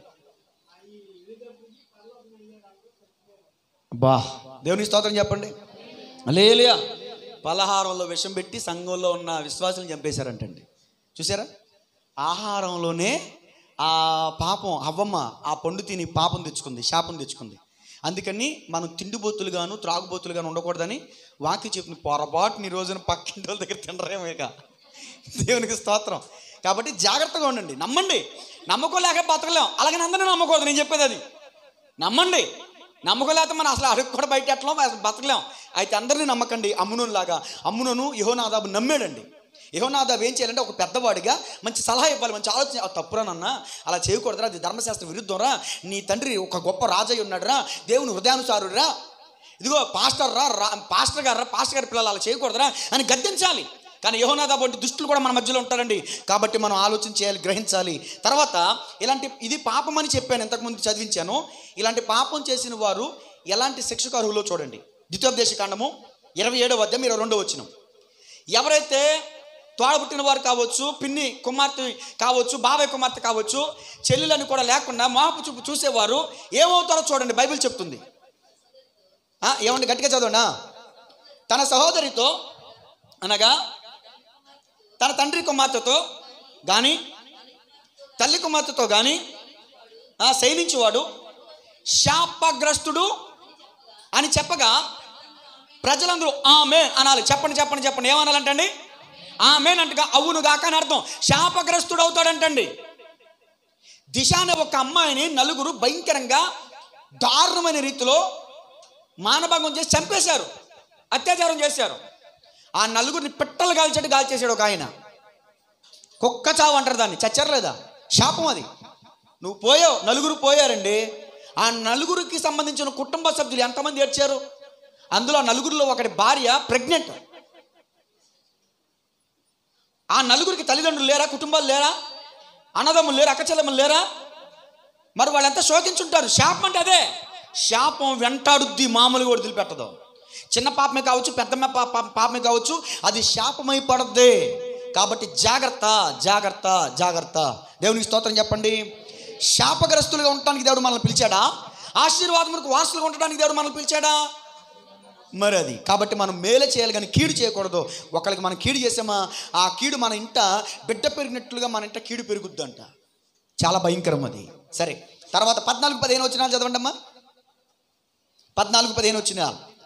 Speaker 1: అబ్బా, దేవుని స్తోత్రం చెప్పండి, హల్లెలూయా. పలహారంలో విషం పెట్టి సంఘంలో ఉన్న విశ్వాసులను చంపేశారంటండి. చూసారా? ఆహారంలోనే ఆ పాపం అవ్వమ్మ ఆ పండు తిని పాపం తెచ్చుకుంది, శాపం తెచ్చుకుంది. అందుకని మనం తిండిబోతులుగాను త్రాగుబోతులుగాను ఉండకూడదని వాక్యం చెప్తుంది. పొరపాటుని ఈ రోజున పక్కింటి వాళ్ళ దగ్గర తినరేమేక. దేవునికి స్తోత్రం. కాబట్టి జాగ్రత్తగా ఉండండి, నమ్మండి. నమ్మకోలేక బతకలేం, అలాగని అందరినీ నమ్మకూడదు. నేను చెప్పేది అది, నమ్మండి. నమ్మకోలేక మనం అసలు అడుగు కూడా బయట ఎట్లా బతకలేం. అయితే అందరినీ నమ్మకండి. అమ్మునోను లాగా అమ్మునోను యెహోనాదాబు నమ్మాడండి. యెహోనాదాబు ఏం చేయాలంటే ఒక పెద్దవాడిగా మంచి సలహా ఇవ్వాలి, మంచి ఆలోచన. తప్పురానన్నా, అలా చేయకూడదురా, అది ధర్మశాస్త్ర విరుద్ధంరా, నీ తండ్రి ఒక గొప్ప రాజయ్య ఉన్నాడురా, దేవుని హృదయానుసారుడురా, ఇదిగో పాస్టర్ రా పాస్టర్ గారు రా పాస్టర్ గారి పిల్లలు అలా చేయకూడదురా అని గద్దించాలి. కానీ యెహోనాదాబు వంటి దుష్టులు కూడా మన మధ్యలో ఉంటారండి. కాబట్టి మనం ఆలోచన చేయాలి, గ్రహించాలి. తర్వాత ఇలాంటి ఇది పాపం అని చెప్పాను, ఇంతకుముందు చదివించాను. ఇలాంటి పాపం చేసిన వారు ఎలాంటి శిక్షకు అర్హులో చూడండి. ద్వితీయోపదేశ కాండము ఇరవై ఏడవ అధ్యాయం ఇరవై రెండో వచనం. ఎవరైతే తోడబుట్టిన వారు కావచ్చు, పిన్ని కుమార్తె కావచ్చు, బాబాయ్ కుమార్తె కావచ్చు, చెల్లెలని కూడా లేకుండా మోహపు చూపు చూసేవారు ఏమవుతారో చూడండి. బైబిల్ చెప్తుంది. ఏమండి గట్టిగా చదవండి. తన సహోదరితో అనగా తన తండ్రి కుమార్తెతో కానీ తల్లి కుమార్తెతో కానీ శయనించువాడు శాపగ్రస్తుడు అని చెప్పగా ప్రజలందరూ ఆమేన్ అనాలి. చెప్పండి చెప్పండి చెప్పండి ఏమనాలంటండి? ఆమేన్ అంటగా అవును గాక అని అర్థం. శాపగ్రస్తుడు అవుతాడంటండి. దిశ అనే ఒక అమ్మాయిని నలుగురు భయంకరంగా దారుణమైన రీతిలో మానభంగం చేసి చంపేశారు, అత్యాచారం చేశారు. ఆ నలుగురిని పిట్టలు కాల్చేట్టు కాల్చేసాడు ఒక ఆయన. కుక్క చావు అంటారు దాన్ని, చచ్చారు లేదా? శాపం అది. నువ్వు పోయావు, నలుగురు పోయారండి. ఆ నలుగురికి సంబంధించిన కుటుంబ సభ్యులు ఎంతమంది ఏడ్చారు? అందులో నలుగురిలో ఒకటి భార్య ప్రెగ్నెంట్. ఆ నలుగురికి తల్లిదండ్రులు లేరా? కుటుంబాలు లేరా? అన్నదమ్ములు లేరా? అక్కచెల్లెమ్మలు లేరా? మరి వాళ్ళు ఎంత శోకించుంటారు. శాపం అంటే అదే. శాపం వెంటాడుద్ది, మామూలుగా వదిలిపెట్టదు. చిన్న పాపమే కావచ్చు, పెద్ద పాపమే కావచ్చు, అది శాపమై పడద్ది. కాబట్టి జాగ్రత్త జాగ్రత్త జాగ్రత్త. దేవునికి స్తోత్రం చెప్పండి. శాపగ్రస్తులుగా ఉండటానికి దేవుడు మనల్ని పిలిచాడా? ఆశీర్వాదములకు వారసులుగా ఉండడానికి దేవుడు మనల్ని పిలిచాడా? మరి అది. కాబట్టి మనం మేలు చేయాలి కానీ కీడు చేయకూడదు. ఒకరికి మనం కీడు చేసామా, ఆ కీడు మన ఇంట బిడ్డ పెరిగినట్లుగా మన ఇంట కీడు పెరుగుద్దంట. చాలా భయంకరం అది. సరే, తర్వాత పద్నాలుగు పదిహేను వచ్చినాలు చదవండి అమ్మా. పద్నాలుగు పదిహేను వచ్చిన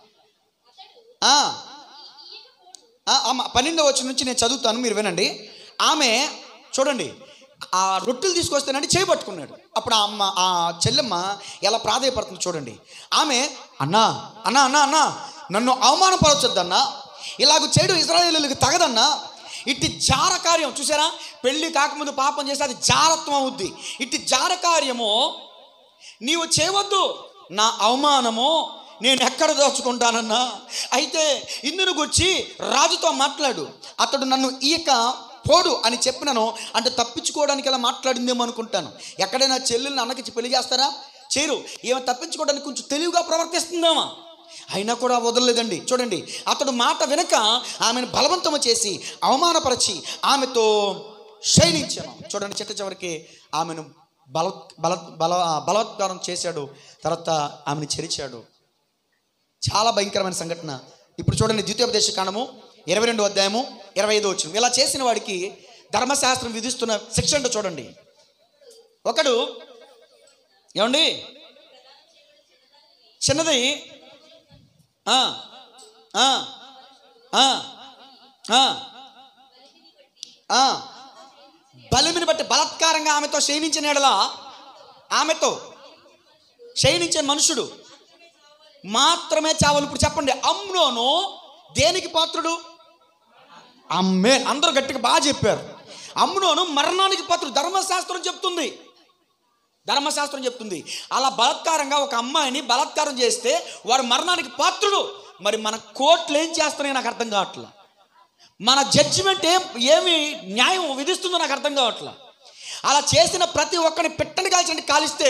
Speaker 1: అమ్మ పన్నెండవ వచ్చిన నుంచి నేను చదువుతాను, మీరు వినండి. ఆమె చూడండి, ఆ రొట్టెలు తీసుకొస్తానంటే చేయబట్టుకున్నాడు. అప్పుడు ఆ అమ్మ, ఆ చెల్లెమ్మ ఎలా ప్రాధాయపడుతుంది చూడండి. ఆమె అన్నా అన్నా అన్నా అన్నా నన్ను అవమానపరచొద్దన్నా, ఇలాగ చేయడం ఇశ్రాయేలీయులకు తగదన్నా. ఇట్టి జార కార్యం చూసారా, పెళ్ళి కాకముందు పాపం చేస్తే అది జారత్వం అవుద్ది. ఇట్టి జార కార్యము నీవు చేయవద్దు, నా అవమానము నేను ఎక్కడ దోచుకుంటానన్నా. అయితే ఇందును గురించి రాజుతో మాట్లాడు, అతడు నన్ను ఈక పోడు అని చెప్పినాను అంటే తప్పించుకోవడానికి ఇలా మాట్లాడిందేమో అనుకుంటాను. ఎక్కడైనా చెల్లెల్ని అన్నకి పెళ్లి చేస్తారా? చేయరు. ఏమో తప్పించుకోవడానికి కొంచెం తెలివిగా ప్రవర్తిస్తుందామా, అయినా కూడా వదలలేదండి. చూడండి, అతడు మాట వెనుక ఆమెను బలవంతము చేసి అవమానపరిచి ఆమెతో శయనించాను. చూడండి, చిట్ట చివరికి ఆమెను బల బల బల బలవత్కారం చేశాడు. తర్వాత ఆమెను చెరిచాడు. చాలా భయంకరమైన సంఘటన. ఇప్పుడు చూడండి, ద్వితీయోపదేశ కాండము ఇరవై రెండు అధ్యాయము ఇరవై ఐదు వచ్చిన. ఇలా చేసిన వాడికి ధర్మశాస్త్రం విధిస్తున్న శిక్ష అంటే చూడండి. ఒకడు ఏమండి చిన్నది బలిమిని బట్టి బలాత్కారంగా ఆమెతో శయనించిన ఎడలా, ఆమెతో శయనించే మనుషుడు మాత్రమే చావాలి. ఇప్పుడు చెప్పండి, అమ్నోను దేనికి పాత్రుడు? అమ్మే. అందరూ గట్టిగా బాగా చెప్పారు. అమ్నోను మరణానికి పాత్రుడు. ధర్మశాస్త్రం చెప్తుంది, ధర్మశాస్త్రం చెప్తుంది అలా బలాత్కారంగా ఒక అమ్మాయిని బలాత్కారం చేస్తే వాడు మరణానికి పాత్రుడు. మరి మన కోర్టులు ఏం చేస్తున్నాయి నాకు అర్థం కావట్లా. మన జడ్జిమెంట్ ఏం ఏమి న్యాయం విధిస్తుందో నాకు అర్థం కావట్లా. అలా చేసిన ప్రతి ఒక్కరిని పిట్టని కాల్చండి, కాలిస్తే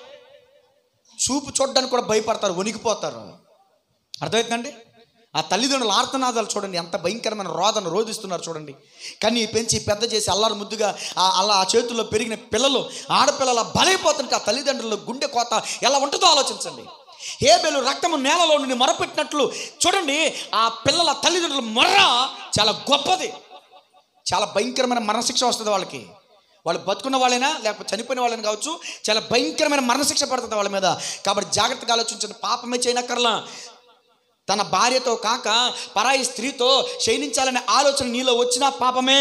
Speaker 1: చూపు చూడడానికి కూడా భయపడతారు, వణికిపోతారు. అర్థమవుతుందండి? ఆ తల్లిదండ్రుల ఆర్తనాదాలు చూడండి, ఎంత భయంకరమైన రోదన రోధిస్తున్నారు చూడండి. కానీ పెంచి పెద్ద చేసి అల్లారు ముద్దుగా అలా ఆ చేతుల్లో పెరిగిన పిల్లలు, ఆడపిల్లల బలైపోతుంటే ఆ తల్లిదండ్రుల గుండె కోత ఎలా ఉంటుందో ఆలోచించండి. హేబెలు రక్తము నేలలో నుండి మొరపెట్టినట్లు చూడండి, ఆ పిల్లల తల్లిదండ్రుల మొర్ర చాలా గొప్పది. చాలా భయంకరమైన మరణశిక్ష వస్తుంది వాళ్ళకి. వాళ్ళు బతుకున్న వాళ్ళైనా లేకపోతే చనిపోయిన వాళ్ళని కావచ్చు, చాలా భయంకరమైన మరణశిక్ష పడుతుంది వాళ్ళ మీద. కాబట్టి జాగ్రత్తగా ఆలోచించండి. పాపమే చేయనక్కర్లా. తన భార్యతో కాక పరాయి స్త్రీతో శయనించాలనే ఆలోచన నీలో వచ్చిన పాపమే.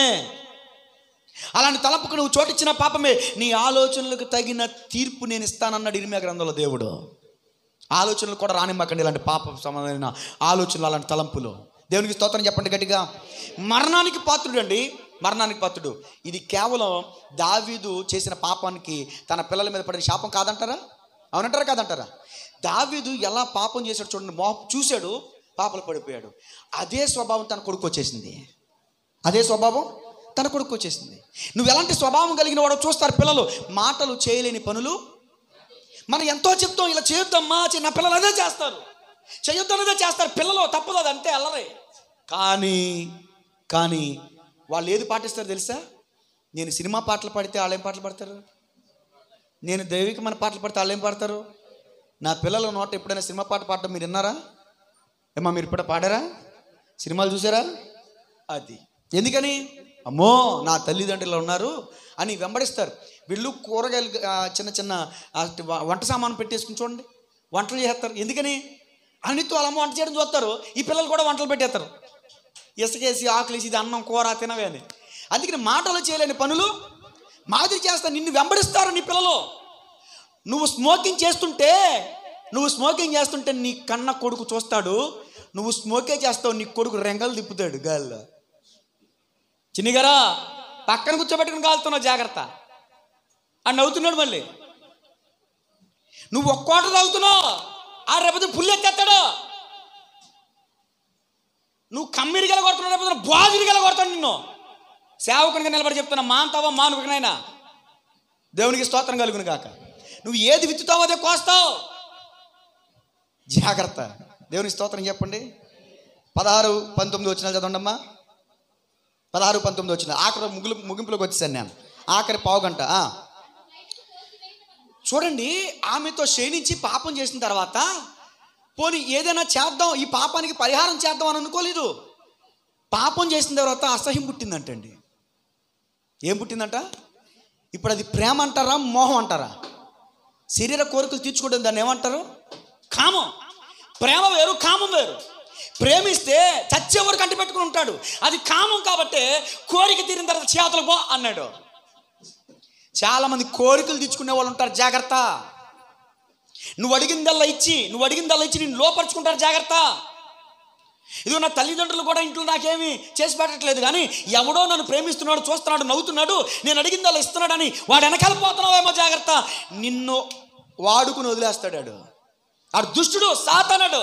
Speaker 1: అలాంటి తలంపుకు నువ్వు చోటిచ్చిన పాపమే. నీ ఆలోచనలకు తగిన తీర్పు నేను ఇస్తానన్నాడు ఇర్మీయా గ్రంథంలో దేవుడు. ఆలోచనలు కూడా రానిమ్మకండి, ఇలాంటి పాప సంబంధమైన ఆలోచనలు, అలాంటి తలంపులు. దేవునికి స్తోత్రం చెప్పండి గట్టిగా. మరణానికి పాత్రుడు అండి, మరణానికి పాత్రుడు. ఇది కేవలం దావీదు చేసిన పాపానికి తన పిల్లల మీద పడిన శాపం కాదంటారా? అవునంటారా కాదంటారా? దావీదు ఎలా పాపం చేశాడు చూడండి. మో చూశాడు, పాపలు పడిపోయాడు. అదే స్వభావం తన కొడుకు వచ్చేసింది. అదే స్వభావం తన కొడుకు వచ్చేసింది. నువ్వు ఎలాంటి స్వభావం కలిగిన వాడో చూస్తారు పిల్లలు. మాటలు చేయలేని పనులు మనం ఎంతో చెప్తాం, ఇలా చేయొద్దమ్మా, నా పిల్లలు అదే చేస్తారు, చేయొద్దు అన్నదే చేస్తారు పిల్లలు. తప్పదు, అది అంతే అల్లరే. కానీ కానీ వాళ్ళు ఏది పాటిస్తారు తెలుసా? నేను సినిమా పాటలు పాడితే వాళ్ళు ఏం పాటలు పాడతారు, నేను దైవికమైన పాటలు పాడితే వాళ్ళు ఏం పాడతారు, నా పిల్లల నోట ఎప్పుడైనా సినిమా పాట పాడటం మీరు విన్నారా? ఏమా మీరు ఇప్పుడు పాడారా? సినిమాలు చూసారా? అది ఎందుకని? అమ్మో నా తల్లిదండ్రులు ఉన్నారు అని వెంబడిస్తారు. వీళ్ళు కూరగాయలు చిన్న చిన్న వంట సామాను పెట్టేసుకుని చూడండి, వంటలు చేస్తారు. ఎందుకని? అనితో వాళ్ళమ్మ వంట చేయడం చూస్తారు, ఈ పిల్లలు కూడా వంటలు పెట్టేస్తారు. ఇసుకేసి ఆకులేసి ఇది అన్నం కూర తినవే అని. అందుకని మాటలు చేయలేని పనులు మాదిరి చేస్తారు, నిన్ను వెంబడిస్తారు నీ పిల్లలు. నువ్వు స్మోకింగ్ చేస్తుంటే నువ్వు స్మోకింగ్ చేస్తుంటే నీ కన్న కొడుకు చూస్తాడు, నువ్వు స్మోకే చేస్తావు, నీ కొడుకు రెంగలు తిప్పుతాడు గాల్లో. చిన్నిగారా పక్కన కూర్చోబెట్టుకుని కాలుతున్నావు, జాగ్రత్త అని నవ్వుతున్నాడు. మళ్ళీ నువ్వు ఒక్కోట తాగుతున్నావు, ఆ రేపటి పుల్లెత్తేస్తాడు. నువ్వు కమ్మిరి గల కొడుతున్నావు, రేపు బాజురి గల కొడతాడు నిన్ను. సేవకునిగా నిలబడి చెప్తున్నా, మాంతావా మానుకునైనా దేవునికి స్తోత్రం కలుగును గాక. నువ్వు ఏది విత్తుతావో అదే కోస్తావు, జాగ్రత్త. దేవునికి స్తోత్రం చెప్పండి. పదహారు పంతొమ్మిది వచ్చిన చదవండమ్మా. పదహారు పంతొమ్మిది వచ్చిన ఆఖరి ముగ్గులు ముగింపులోకి వచ్చేసాను నేను. ఆఖరి పావు గంట. చూడండి, ఆమెతో క్షీణించి పాపం చేసిన తర్వాత పోనీ ఏదైనా చేద్దాం, ఈ పాపానికి పరిహారం చేద్దాం అని అనుకోలేదు. పాపం చేసిన తర్వాత అసహ్యం పుట్టిందంటండి. ఏం పుట్టిందంట? ఇప్పుడు అది ప్రేమ అంటారా, మోహం అంటారా? శరీర కోరికలు తీర్చుకోవడం దాన్ని ఏమంటారు? కామం. ప్రేమ వేరు, కామం వేరు. ప్రేమిస్తే చచ్చే వరకు అంటి పెట్టుకుని ఉంటాడు, అది కామం. కాబట్టి కోరిక తీరిన తర్వాత చేతలు పో అన్నాడు. చాలా మంది కోరికలు తీర్చుకునే వాళ్ళు ఉంటారు, జాగ్రత్త. నువ్వు అడిగిందల్లా ఇచ్చి నువ్వు అడిగిందల్లా ఇచ్చి నేను లోపరుచుకుంటారు, జాగ్రత్త. ఇదిగో నా తల్లిదండ్రులు కూడా ఇంట్లో నాకేమీ చేసి పెట్టట్లేదు, కానీ ఎవడో నన్ను ప్రేమిస్తున్నాడు, చూస్తున్నాడు, నవ్వుతున్నాడు, నేను అడిగిందల్లా ఇస్తున్నాడని వాడు వెనకాల పోతున్నావేమో, జాగ్రత్త. నిన్ను వాడుకుని వదిలేస్తాడు. ఆడు దుష్టుడు, సాతానుడు.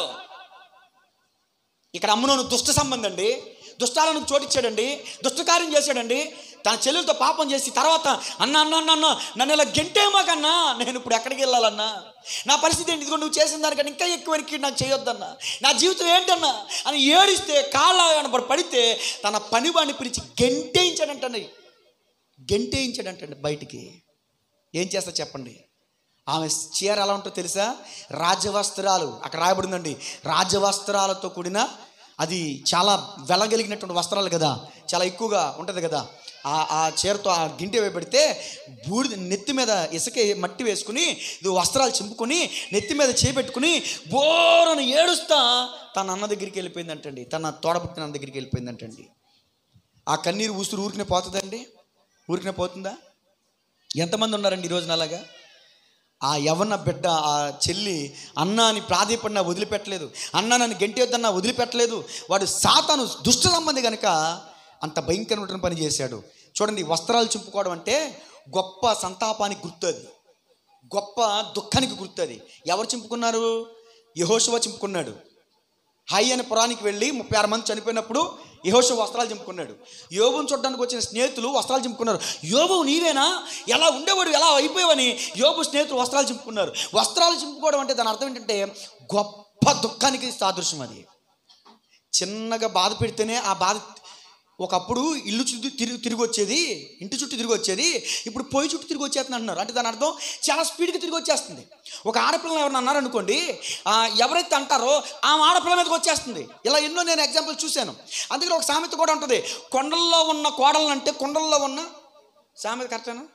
Speaker 1: ఇక్కడ అమ్మునోను దుష్ట సంబంధం అండి. దుష్టాలను చోటిచ్చాడండి, దుష్టకార్యం చేశాడండి. తన చెల్లెలతో పాపం చేసి తర్వాత అన్న అన్న అన్న అన్న నన్ను ఇలా గెంటేమాకన్నా, నేను ఇప్పుడు ఎక్కడికి వెళ్ళాలన్నా, నా పరిస్థితి ఏంటి, ఇదిగో నువ్వు చేసిన దానికన్నా ఇంకా ఎక్కువ వరకు నాకు చేయొద్దన్నా, నా జీవితం ఏంటన్నా అని ఏడిస్తే కాళ్ళ పడితే తన పనివాడిని పిలిచి గెంటేయించాడంటండి. గెంటేయించాడంటండి బయటికి. ఏం చేస్తా చెప్పండి? ఆమె చీర ఎలా ఉంటుందో తెలుసా? రాజవస్త్రాలు, అక్కడ రాయబడిందండి, రాజవస్త్రాలతో కూడిన, అది చాలా వెలగలిగినటువంటి వస్త్రాలు కదా, చాలా ఎక్కువగా ఉంటుంది కదా. ఆ ఆ చీరతో ఆ గింటె వేయబడితే బూడిద నెత్తి మీద ఇసుక మట్టి వేసుకుని ఇది వస్త్రాలు చింపుకొని నెత్తి మీద చేపెట్టుకుని బోరను ఏడుస్తా తన అన్న దగ్గరికి వెళ్ళిపోయిందంటండి, తన తోడబుట్టిన అన్న దగ్గరికి వెళ్ళిపోయిందంటండి. ఆ కన్నీరు ఊసురు ఊరికనే పోతుందండి? ఊరికనే పోతుందా? ఎంతమంది ఉన్నారండి ఈరోజున అలాగా? ఆ యవ్వన బిడ్డ, ఆ చెల్లి అన్న అని ప్రాధేయపడినా వదిలిపెట్టలేదు, అన్న నన్ను గెంటేద్దన్నా వదిలిపెట్టలేదు. వాడు సాతాను దుష్ట సంబంధి కనుక అంత భయంకరమైన పని చేశాడు. చూడండి, వస్త్రాలు చింపుకోవడం అంటే గొప్ప సంతాపానికి గుర్తు, అది గొప్ప దుఃఖానికి గుర్తు. అది ఎవరు చింపుకున్నారు? యెహోషువ చింపుకున్నాడు. హై అనే పురానికి వెళ్ళి ముప్పై ఆరు మంది చనిపోయినప్పుడు యెహోషువ వస్త్రాలు చింపుకున్నాడు. యోబుని చూడడానికి వచ్చిన స్నేహితులు వస్త్రాలు చింపుకున్నారు. యోబు నీవేనా, ఎలా ఉండేవాడు, ఎలా అయిపోయావని యోబు స్నేహితులు వస్త్రాలు చింపుకున్నారు. వస్త్రాలు చింపుకోవడం అంటే దాని అర్థం ఏంటంటే గొప్ప దుఃఖానికి సాదృశ్యం. అది చిన్నగా బాధ పెడితేనే ఆ బాధ, ఒకప్పుడు ఇల్లు చుట్టూ తిరిగి తిరిగి వచ్చేది, ఇంటి చుట్టూ తిరిగి వచ్చేది, ఇప్పుడు పొయ్యి చుట్టూ తిరిగి వచ్చేస్తుంది అంటున్నారు. అంటే దాని అర్థం చాలా స్పీడ్గా తిరిగి వచ్చేస్తుంది. ఒక ఆడపిల్లని ఎవరైనా అన్నారనుకోండి, ఎవరైతే అంటారో ఆ ఆడపిల్ల మీదకి వచ్చేస్తుంది. ఇలా ఎన్నో నేను ఎగ్జాంపుల్ చూశాను. అందుకని ఒక సామెత కూడా ఉంటుంది, కొండల్లో ఉన్న కోడలను అంటే కొండల్లో ఉన్న సామెత కరెక్టేనా?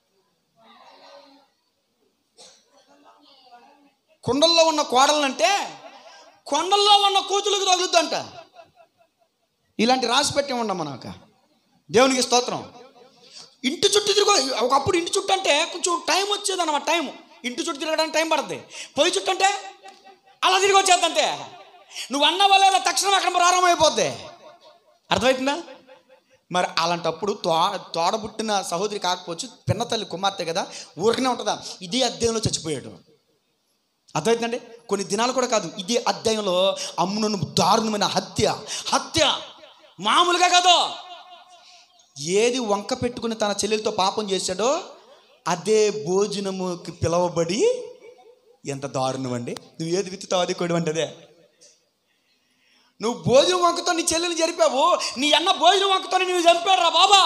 Speaker 1: కొండల్లో ఉన్న కోడలను అంటే కొండల్లో ఉన్న కూతులకు తగులుద్దంట. ఇలాంటి రాసి పెట్టి ఉండమ్మా నాకు. దేవునికి స్తోత్రం. ఇంటి చుట్టూ తిరుగు, ఒకప్పుడు ఇంటి చుట్టూ అంటే కొంచెం టైం వచ్చేది అన్నమాట. టైం ఇంటి చుట్టూ తిరగడానికి టైం పడుతుంది. పొయ్యి చుట్టూ అంటే అలా తిరిగి వచ్చేది అంతే. నువ్వు అన్న వాళ్ళ తక్షణం అక్కడ ప్రారంభం అయిపోద్ది. అర్థమవుతుందా? మరి అలాంటప్పుడు తో తోడబుట్టిన సహోదరి కాకపోవచ్చు, పిన్న తల్లి కుమార్తె కదా, ఊరికనే ఉంటుందా? ఇదే అధ్యాయంలో చచ్చిపోయాడు. అర్థమవుతుందండి? కొన్ని దినాలు కూడా కాదు, ఇదే అధ్యాయంలో అమ్మునను దారుణమైన హత్య హత్య మామూలుగా కాదు. ఏది వంక పెట్టుకుని తన చెల్లెలతో పాపం చేశాడో అదే భోజనముకి పిలవబడి, ఎంత దారుణం అండి. నువ్వు ఏది విత్తుతావు అది కొడు అంటదే. నువ్వు భోజనం వంకతో నీ చెల్లెలు జరిపావు, నీ అన్న భోజనం వంకతో నువ్వు చంపాడు రా బాబా.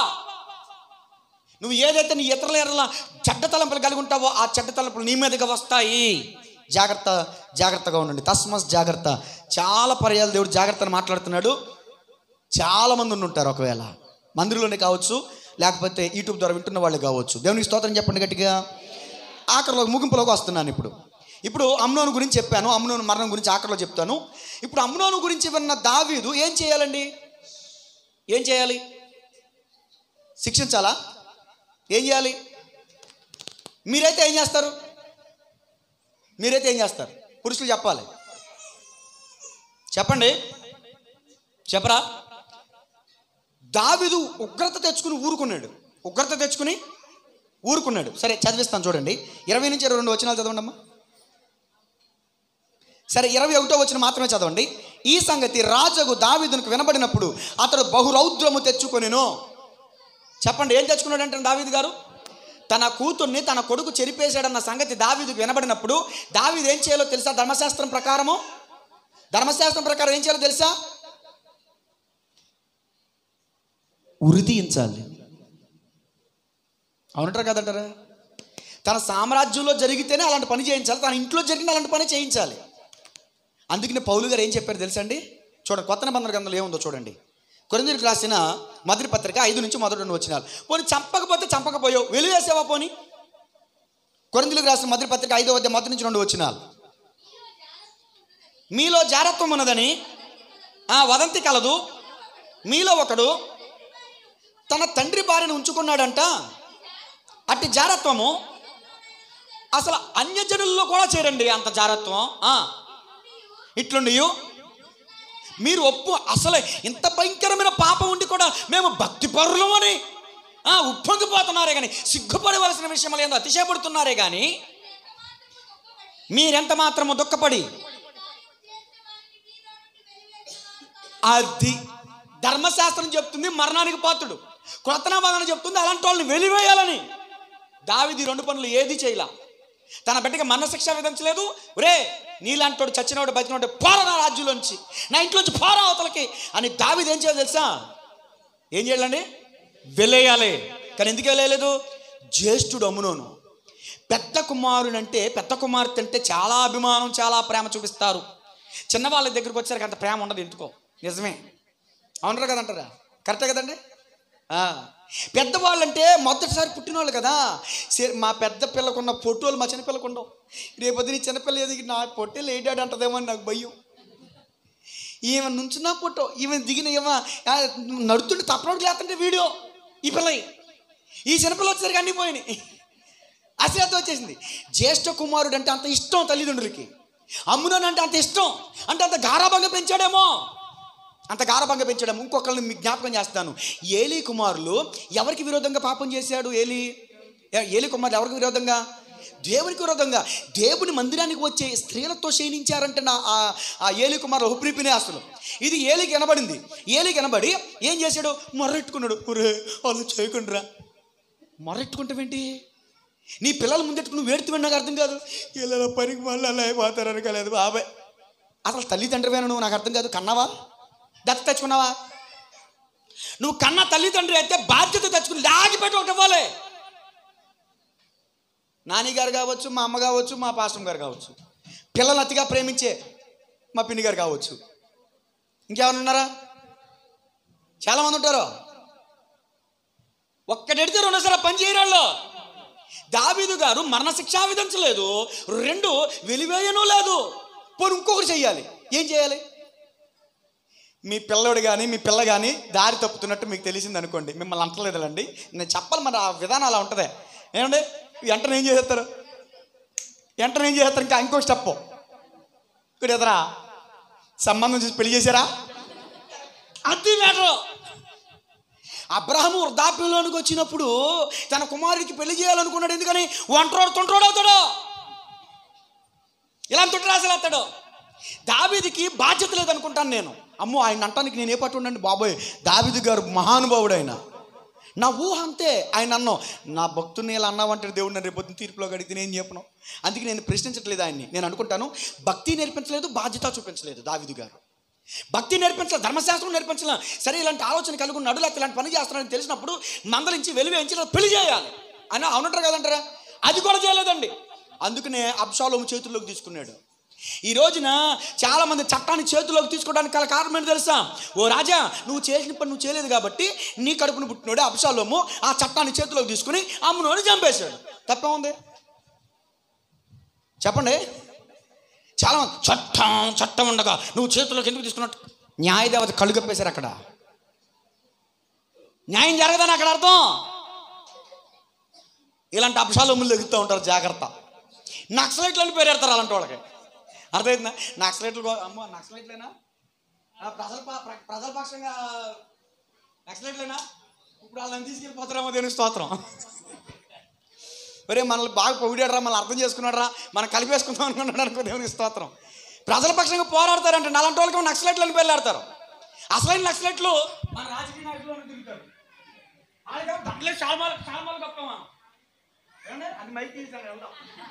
Speaker 1: నువ్వు ఏదైతే నీ ఇతరుల ఎర్రల చెడ్డ తలంపులు కలిగి ఉంటావో ఆ చెడ్డ తలంపులు నీ మీదగా వస్తాయి. జాగ్రత్త జాగ్రత్తగా ఉండండి. తస్మస్ జాగ్రత్త. చాలా పర్యాలు దేవుడు జాగ్రత్తని మాట్లాడుతున్నాడు. చాలామంది ఉండి ఉంటారు, ఒకవేళ మందిరంలోనే కావచ్చు, లేకపోతే యూట్యూబ్ ద్వారా వింటున్న వాళ్ళు కావచ్చు. దేవునికి స్తోత్రం చెప్పండి గట్టిగా. ఆఖరిలో ముగింపులోకి వస్తున్నాను. ఇప్పుడు ఇప్పుడు అమ్నోను గురించి చెప్పాను, అమ్నోను మరణం గురించి ఆఖరిలో చెప్తాను. ఇప్పుడు అమ్నోను గురించి విన్న దావీదు ఏం చేయాలండి? ఏం చేయాలి? శిక్షించాలా? ఏం చేయాలి? మీరైతే ఏం చేస్తారు? మీరైతే ఏం చేస్తారు? పురుషులు చెప్పాలి, చెప్పండి, చెప్పరా? దావీదు ఉగ్రత తెచ్చుకుని ఊరుకున్నాడు. ఉగ్రత తెచ్చుకుని ఊరుకున్నాడు. సరే చదివిస్తాను చూడండి. ఇరవై నుంచి ఇరవై రెండు వచనాలు చదవండి అమ్మా. సరే ఇరవై ఒకటో వచనం మాత్రమే చదవండి. ఈ సంగతి రాజుకు దావీదునికి వినబడినప్పుడు అతడు బహురౌద్రము తెచ్చుకొనెను. చెప్పండి, ఏం తెచ్చుకున్నాడు అంటే దావీదు గారు తన కూతుర్ని తన కొడుకు చెరిపేశాడన్న సంగతి దావీదుకు వినబడినప్పుడు దావీదు ఏం చేయాలో తెలుసా? ధర్మశాస్త్రం ప్రకారము ధర్మశాస్త్రం ప్రకారం ఏం చేయాలో తెలుసా? ఉరి తీయించాలి. అవునంటారా కదంటారా? తన సామ్రాజ్యంలో జరిగితేనే అలాంటి పని చేయించాలి, తన ఇంట్లో జరిగిన అలాంటి పని చేయించాలి. అందుకనే పౌలు గారు ఏం చెప్పారు తెలుసా అండి? చూడండి, కొత్త నిబంధన గ్రంథంలో ఏముందో చూడండి. కొరింథీయులకు రాసిన మొదటి పత్రిక ఐదు నుంచి మొదటి రెండు వచనాలు. పోనీ చంపకపోతే చంపకపోయావు, వెలివేసావా? పోనీ కొరింథీయులకు రాసిన మొదటి పత్రిక ఐదో అధ్యాయం మొదటి నుంచి రెండు వచనాలు. మీలో జారత్వం ఉన్నదని ఆ వదంతి కలదు. మీలో ఒకడు తన తండ్రి భార్యను ఉంచుకున్నాడంట. అట్టి జారత్వము అసలు అన్యజనుల్లో కూడా చేరండి. అంత జారత్వం ఇట్లుండి మీరు ఒప్పు. అసలే ఇంత భయంకరమైన పాపం ఉండి కూడా మేము భక్తి పరులం అని ఉప్పొంగిపోతున్నారే కానీ, సిగ్గుపడవలసిన విషయం ఏందో అతిశయపడుతున్నారే కానీ, మీరెంత మాత్రము దుఃఖపడి అది ధర్మశాస్త్రం చెప్తుంది మరణానికి పాత్రుడు, క్రొత్త నిబంధన చెప్తుంది అలాంటి వాళ్ళని వెలివేయాలని. దావీదు రెండు పనులు ఏది చేయలా. తన బిడ్డకి మరణశిక్ష విధించలేదు. రే నీలాంటి వాడు చచ్చినవాడు బతికినవాడు పోరా నా రాజ్యంలోంచి, నా ఇంట్లోంచి పోరా అవతలకి అని దావీదు ఏం చేయాలి తెలుసా? ఏం చేయాలండి? వెలేయాలి. కానీ ఎందుకు వెళ్ళలేదు? జ్యేష్ఠుడు అమ్నోను, పెద్ద కుమారుడు అంటే పెద్ద కుమార్తె అంటే చాలా అభిమానం, చాలా ప్రేమ చూపిస్తారు. చిన్న వాళ్ళ దగ్గరికి వచ్చారు అంత ప్రేమ ఉండదు ఎందుకో. నిజమే, అవునరా కదంటారా? కరెక్టే కదండి. పెద్దవాళ్ళంటే మొదటిసారి పుట్టినవాళ్ళు కదా. మా పెద్ద పిల్లకున్న పొట్టోళ్ళు మా చిన్నపిల్లకు ఉండవు. రేపొద్దు నీ చిన్నపిల్ల ఏది నా పొట్టేలు ఏడాడు అంటదేమో అని నాకు భయం. ఈమె నుంచున్నా పొట్టో, ఈమె దిగిన ఏమో నడుతుంటే తప్పనోడికి లేస్తుంటే వీడియో. ఈ పిల్ల ఈ చిన్నపిల్ల వచ్చేసరికి అన్నీ పోయినాయి, అశ్రద్ధ వచ్చేసింది. జ్యేష్ఠ కుమారుడు అంటే అంత ఇష్టం తల్లిదండ్రులకి. అమ్నోను అంటే అంత ఇష్టం, అంటే అంత గారాబంగా పెంచాడేమో, అంత గారభంగా పెంచడం. ఇంకొకరిని మీకు జ్ఞాపకం చేస్తాను. ఏలీ కుమారులు ఎవరికి విరోధంగా పాపం చేశాడు? ఏలీ ఏలీ కుమారులు ఎవరికి విరోధంగా? దేవునికి విరోధంగా. దేవుని మందిరానికి వచ్చే స్త్రీలతో శయనించారంటే నా ఆ ఏలీ కుమారులు హుప్రీపినే అసలు. ఇది ఏలీకి వినబడింది. ఏలీకి వినబడి ఏం చేశాడు? మొర్రెట్టుకున్నాడు. ఒరే వాళ్ళు చేయకుండా మొర్రెట్టుకుంటావేంటి? నీ పిల్లల ముందెట్టుకుని నువ్వు వేడుతున్నా నాకు అర్థం కాదు. ఇలా పనికి మళ్ళీ అలా అయిపోతారు అనుకోలేదు బాబాయ్. అసలు తల్లిదండ్రివేనా నువ్వు? నాకు అర్థం కాదు. కన్నావా? దత్త తెచ్చుకున్నావా? నువ్వు కన్నా తల్లిదండ్రి అయితే బాధ్యత తెచ్చుకుని లాగిపెట్టి ఒకటి ఇవ్వాలి. నాన్నగారు కావచ్చు, మా అమ్మ కావచ్చు, మా పాస్టర్ గారు కావచ్చు, పిల్లలు అతిగా ప్రేమించే మా పిన్ని గారు కావచ్చు, ఇంకెవరు ఉన్నారా? చాలామంది ఉంటారు. ఒక్కడెడితే రెండోసారి పని చేయరాళ్ళు. దావీదు గారు మరణశిక్ష విధించలేదు, రెండు వెలివేయను లేదు. పోనీ ఇంకొకటి చెయ్యాలి. ఏం చేయాలి? మీ పిల్లడు కానీ మీ పిల్ల కానీ దారి తప్పుతున్నట్టు మీకు తెలిసింది అనుకోండి, మిమ్మల్ని అంటలేదండి, నేను చెప్పాలి మరి ఆ విధానం అలా ఉంటుంది. ఏమండి వెంటనే ఏం చేస్తారు? వెంటనే ఏం చేస్తారు? ఇంకా ఇంకో స్టెప్. ఇక్కడ ఎదరా సంబంధం చూసి పెళ్లి చేశారా? అది మ్యాటర్. అబ్రహాము వృద్ధాప్యంలోనికి వచ్చినప్పుడు తన కుమారుడికి పెళ్లి చేయాలనుకున్నాడు. ఎందుకని? ఒంటరోడు తొంటరోడు అవుతాడు, ఇలాంటి తొంట రాశలు అవుతాడు. దావీదుకి బాధ్యత లేదనుకుంటాను నేను. అమ్మో ఆయన అంటానికి నేను ఏ పట్టు ఉండండి బాబోయ్, దావీదు గారు మహానుభావుడు ఆయన. నా ఊహ అంతే. ఆయన అన్నావు నా భక్తుని ఇలా అన్నావంటే దేవుడు నన్ను రేపు పొద్దున్న తీర్పులో అడిగితే నేను చెప్పను. అందుకే నేను ప్రశ్నించట్లేదు ఆయన్ని. నేను అనుకుంటాను భక్తి నేర్పించలేదు, బాధ్యత చూపించలేదు దావీదు గారు. భక్తి నేర్పించలేదు, ధర్మశాస్త్రం నేర్పించలేదు. సరే ఇలాంటి ఆలోచన కలిగి ఉన్నాడు, లేకపోతే ఇలాంటి పని చేస్తున్నాడని తెలిసినప్పుడు మందలించి వెలివేయించి పెళ్లి చేయాలి అని అవునంటారు కదంటారా? అది కూడా చేయలేదండి. అందుకనే అబ్షాలోము చేతుల్లోకి తీసుకున్నాడు. ఈ రోజున చాలామంది చట్టాన్ని చేతుల్లోకి తీసుకోవడానికి గల కారణం ఏంటి తెలుసా? ఓ రాజా, నువ్వు చేసిన పని నువ్వు చేయలేదు కాబట్టి నీ కడుపును పుట్టినోడే అబ్షాలోము ఆ చట్టాన్ని చేతిలోకి తీసుకుని అమ్మునోని చంపేశాడు. తప్పే ఉంది చెప్పండి? చాలా చట్టం చట్టం ఉండగా నువ్వు చేతుల్లోకి ఎందుకు తీసుకున్నట్టు న్యాయదేవత కళ్ళు కప్పేశారు. అక్కడ న్యాయం జరగదని అక్కడ అర్థం. ఇలాంటి అబ్షాలోములు ఎగుతూ ఉంటారు, జాగ్రత్త. నక్సలైట్లు అని పేరు పెడతారు అలాంటి వాళ్ళకి. అర్థమైందా? నక్సలైట్లు అమ్మో నక్సలైట్లేనా? ప్రజల ప్రజల పక్షంగా నక్సలైట్లేనా? ఇప్పుడు వాళ్ళని తీసుకెళ్ళిపోతారేమో దేవుని స్తోత్రం. ఒరే మనల్ని బాగా పొగిడాడరా, మనల్ని అర్థం చేసుకున్నాడరా, మనం కలిపేసుకుందాం అనుకున్నాడు అనుకో దేవుని స్తోత్రం. ప్రజల పక్షంగా పోరాడతారంటే అలాంటి వాళ్ళకి నక్సలైట్లు అని పేర్లు ఆడతారు. అసలైన నక్సలైట్లు మన రాజకీయ నాయకులు తిరుగుతారు. వాళ్ళకి దాంట్లో చాలమాలు చాలమాలు గొప్పమా అది మైకి తీసాను వెళ్దాం.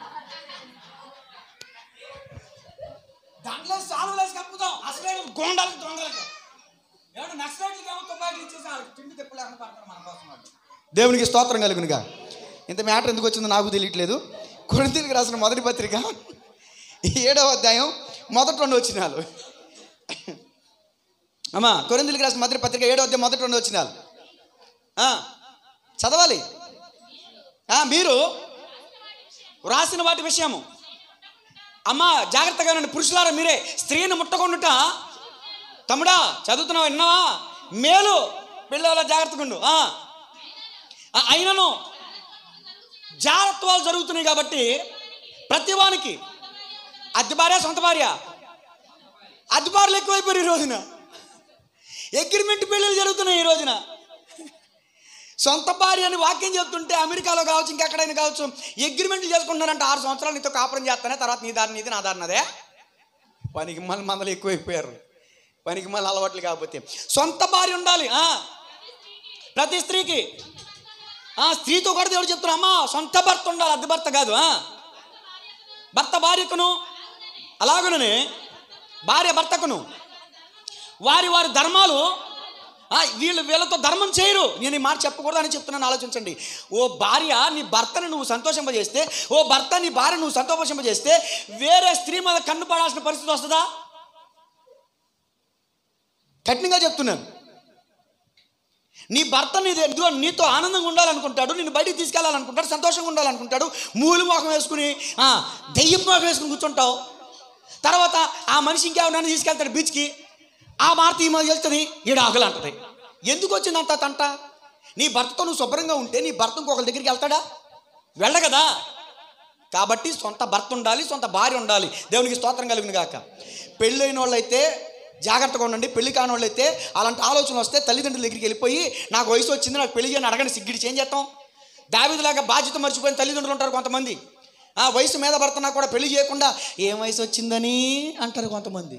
Speaker 1: దాంట్లో సాల్వ్ వేసి కప్పుతాం. అసలే గోండాలకి దొంగలకి ఏమన్నా నక్సలైట్లకి ఏమో తుపాకీలు ఇచ్చేసి వాళ్ళకి తిండి తిప్పలేకుండా పడతారు మన కోసం. దేవునికి స్తోత్రం కలుగునుగా. ఇంత మ్యాటర్ ఎందుకు వచ్చిందో నాకు తెలియట్లేదు. కొరింథీయులకు రాసిన మొదటి పత్రిక ఏడవ అధ్యాయం మొదటి రెండు వచనాలు. అమ్మా, కొరింథీయులకు రాసిన మొదటి పత్రిక ఏడవ అధ్యాయం మొదటి రెండు వచనాలు చదవాలి. మీరు రాసిన వాటి విషయము అమ్మా జాగ్రత్తగా ఉండండి. పురుషులారా మీరే స్త్రీని ముట్టకుండుట. తమ్ముడా చదువుతున్నావా, విన్నావా? మేలు పిల్లల జాగ్రత్తగా ఉండు. అయినను జాగ్రత్తలు జరుగుతున్నాయి కాబట్టి ప్రతివానికి అద్దె భార్య సొంత భార్య అద్దె భార్యలు ఎక్కువైపోయారు ఈ రోజున. అగ్రిమెంట్ పెళ్ళిళ్ళు జరుగుతున్నాయి ఈ రోజున. సొంత భార్య అని వాక్యం చెప్తుంటే అమెరికాలో కావచ్చు ఇంకెక్కడైనా కావచ్చు అగ్రిమెంట్లు చేసుకుంటున్నారంటే ఆరు సంవత్సరాలు నీతో కాపురం చేస్తానే, తర్వాత నీ దారి నీది నా దారి నాదే. పనికి మళ్ళీ మందలు ఎక్కువైపోయారు. పనికి మళ్ళీ అలవాట్లు కాకపోతే సొంత భార్య ఉండాలి ప్రతి స్త్రీకి. స్త్రీతో కూడా దేవుడు చెప్తున్నా అమ్మా సొంత భర్త ఉండాలి, అద్దె భర్త కాదు. భర్త భార్యకును అలాగనే భార్య భర్తకును వారి వారి ధర్మాలు. వీళ్ళు వీళ్ళతో ధర్మం చేయరు. నేను ఈ మాట చెప్పకూడదు అని చెప్తున్నాను, ఆలోచించండి. ఓ భార్య నీ భర్తని నువ్వు సంతోషింపజేస్తే, ఓ భర్త నీ భార్య నువ్వు సంతోషింపజేస్తే వేరే స్త్రీ మీద కన్ను పడాల్సిన పరిస్థితి వస్తుందా? కఠినంగా చెప్తున్నాను. నీ భర్త నీ నీతో ఆనందంగా ఉండాలనుకుంటాడు, నిన్ను బయటికి తీసుకెళ్ళాలనుకుంటాడు, సంతోషంగా ఉండాలనుకుంటాడు. మూలు మోహం వేసుకుని దెయ్యం మోహం వేసుకుని కూర్చుంటావు. తర్వాత ఆ మనిషి ఇంకెవరైనా తీసుకెళ్తాడు బీచ్కి. ఆ మాట ఈ మాది వెళ్తుంది, ఈడ ఆకలి అంటది. ఎందుకు వచ్చిందంత తంట? నీ భర్తతో నువ్వు శుభ్రంగా ఉంటే నీ భర్త ఇంకొకరి దగ్గరికి వెళ్తాడా? వెళ్ళ కదా. కాబట్టి సొంత భర్త ఉండాలి, సొంత భార్య ఉండాలి. దేవునికి స్తోత్రం కలుగును గాక. పెళ్ళైన వాళ్ళు అయితే జాగ్రత్తగా ఉండండి. పెళ్లి కాని వాళ్ళు అయితే అలాంటి ఆలోచన వస్తే తల్లిదండ్రుల దగ్గరికి వెళ్ళిపోయి నాకు వయసు వచ్చింది నాకు పెళ్లి చేయని అడగండి. సిగ్గిడి ఏం చేస్తాం? దావీదులాగా బాధ్యత మర్చిపోయిన తల్లిదండ్రులు ఉంటారు కొంతమంది. ఆ వయసు మీద పడుతున్నా కూడా పెళ్లి చేయకుండా ఏం వయసు వచ్చిందని అంటారు కొంతమంది.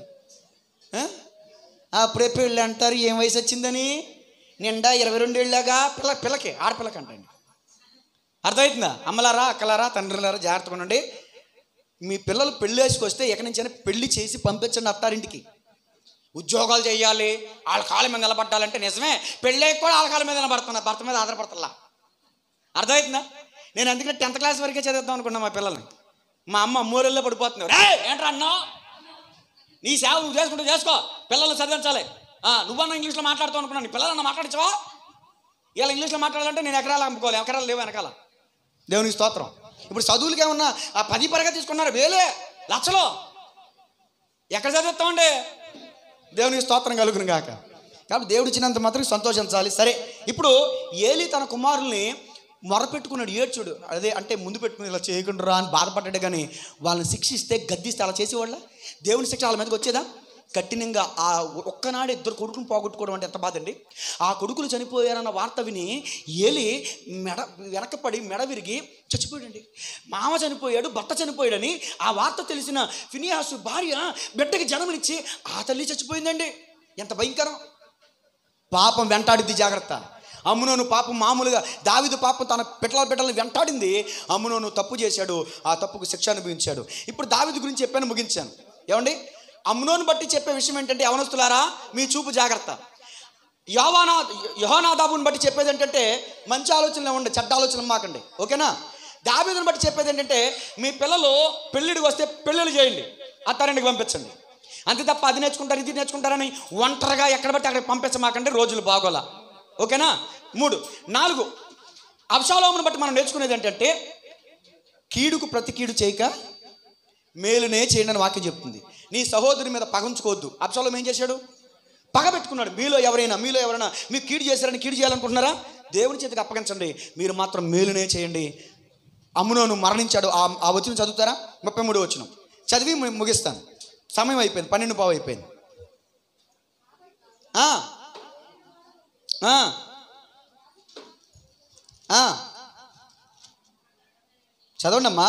Speaker 1: అప్పుడే పెళ్ళి అంటారు ఏం వయసు వచ్చిందని. నిండా ఇరవై రెండు ఏళ్ళగా పిల్ల పిల్లకి ఆడపిల్లకి అంటండి. అర్థమవుతుందా? అమ్మలారా అక్కలారా తండ్రులారా జాగ్రత్తగా ఉండండి. మీ పిల్లలు పెళ్ళి వేసుకొస్తే ఎక్కడి నుంచైనా పెళ్లి చేసి పంపించండి అత్తారింటికి. ఉద్యోగాలు చేయాలి, వాళ్ళ కాళ్ళ మీద నిలబడాలంటే నిజమే, పెళ్ళి కూడా వాళ్ళ కాళ్ళ మీద నిలబడుతున్నా, భర్త మీద ఆధారపడతలా. అర్థమవుతుందా? నేను అందుకనే టెన్త్ క్లాస్ వరకే చదివిద్దాం అనుకున్నా మా పిల్లల్ని. మా అమ్మ మూరెల్లో పడిపోతున్నారు. రే ఏంట్రా అన్నా, నీ సేవ నువ్వు చేసుకుంటూ చేసుకో, పిల్లలు చదివించాలి. నువ్వన్నా ఇంగ్లీష్లో మాట్లాడుతావు అనుకున్నాను, నీ పిల్లలన్నా మాట్లాడించవా? ఇలా ఇంగ్లీష్లో మాట్లాడాలంటే నేను ఎకరాలు అమ్ముకోవాలి, ఎకరాలు లేవు వెనకాల. దేవునికి స్తోత్రం. ఇప్పుడు చదువులకి ఏమన్నా ఆ పది పరగా తీసుకున్నారు, వేలే లక్షలు ఎక్కడ చదివిస్తామండి? దేవునికి స్తోత్రం కలుగును గాక. కాబట్టి దేవుడు ఇచ్చినంత మాత్రం సంతోషించాలి. సరే, ఇప్పుడు ఏలీ తన కుమారుల్ని మొరపెట్టుకున్నాడు, ఏడ్చుడు. అదే అంటే ముందు పెట్టుకుని ఇలా చేయకుండా అని బాధపడ్డాడు. కానీ వాళ్ళని శిక్షిస్తే గద్దిస్తే అలా చేసేవాళ్ళ దేవుని శిక్ష వాళ్ళ మీదకి వచ్చేదా? కఠినంగా. ఆ ఒక్కనాడు ఇద్దరు కొడుకుని పోగొట్టుకోవడం అంటే ఎంత బాధ అండి. ఆ కొడుకులు చనిపోయారన్న వార్త విని ఏలి మెడ వెనకపడి మెడ విరిగి చచ్చిపోయాడండి. మామ చనిపోయాడు, భర్త చనిపోయాడని ఆ వార్త తెలిసిన ఫినియాసు భార్య బిడ్డకి జన్మనిచ్చి ఆ తల్లి చచ్చిపోయిందండి. ఎంత భయంకరం! పాపం వెంటాడిద్ది, జాగ్రత్త. అమ్నోను పాపం మామూలుగా దావీదు పాపం తన పిట్టల బిడ్డలను వెంటాడింది. అమ్నోను తప్పు చేశాడు, ఆ తప్పుకు శిక్ష అనుభవించాడు. ఇప్పుడు దావీదు గురించి చెప్పాను, ముగించాను. ఏమండి, అమ్నోను బట్టి చెప్పే విషయం ఏంటంటే, యవనస్తులారా మీ చూపు జాగ్రత్త. యోవానా యెహోనాదాబుని బట్టి చెప్పేది ఏంటంటే, మంచి ఆలోచనలు ఇవ్వండి, చెడ్డ ఆలోచనలు మాకండి. ఓకేనా? దావీదుని బట్టి చెప్పేది ఏంటంటే, మీ పిల్లలు పెళ్ళిడికి వస్తే పెళ్ళిళ్ళు చేయండి, అత్తారింటికి పంపించండి. అంతే తప్ప అది నేర్చుకుంటారు ఇది నేర్చుకుంటారని ఒంటరిగా ఎక్కడ బట్టి అక్కడ పంపించమాకంటే రోజులు బాగోలా. ఓకేనా? మూడు నాలుగు అబ్షాలోమును బట్టి మనం నేర్చుకునేది ఏంటంటే, కీడుకు ప్రతి కీడు చేయక మేలునే చేయండి అని వాక్యం చెప్తుంది. నీ సహోదరి మీద పగంచుకోవద్దు. అబ్షాలోము ఏం చేశాడు? పగ పెట్టుకున్నాడు. మీలో ఎవరైనా మీలో ఎవరైనా మీకు కీడు చేశారని కీడు చేయాలనుకుంటున్నారా? దేవుని చేతికి అప్పగించండి, మీరు మాత్రం మేలునే చేయండి. అమ్నోను మరణించాడు. ఆ వచనం చదువుతారా? ముప్పై మూడు వచనం చదివి ముగిస్తాను. సమయం అయిపోయింది, పన్నెండు పావు అయిపోయింది. చదవండి అమ్మా.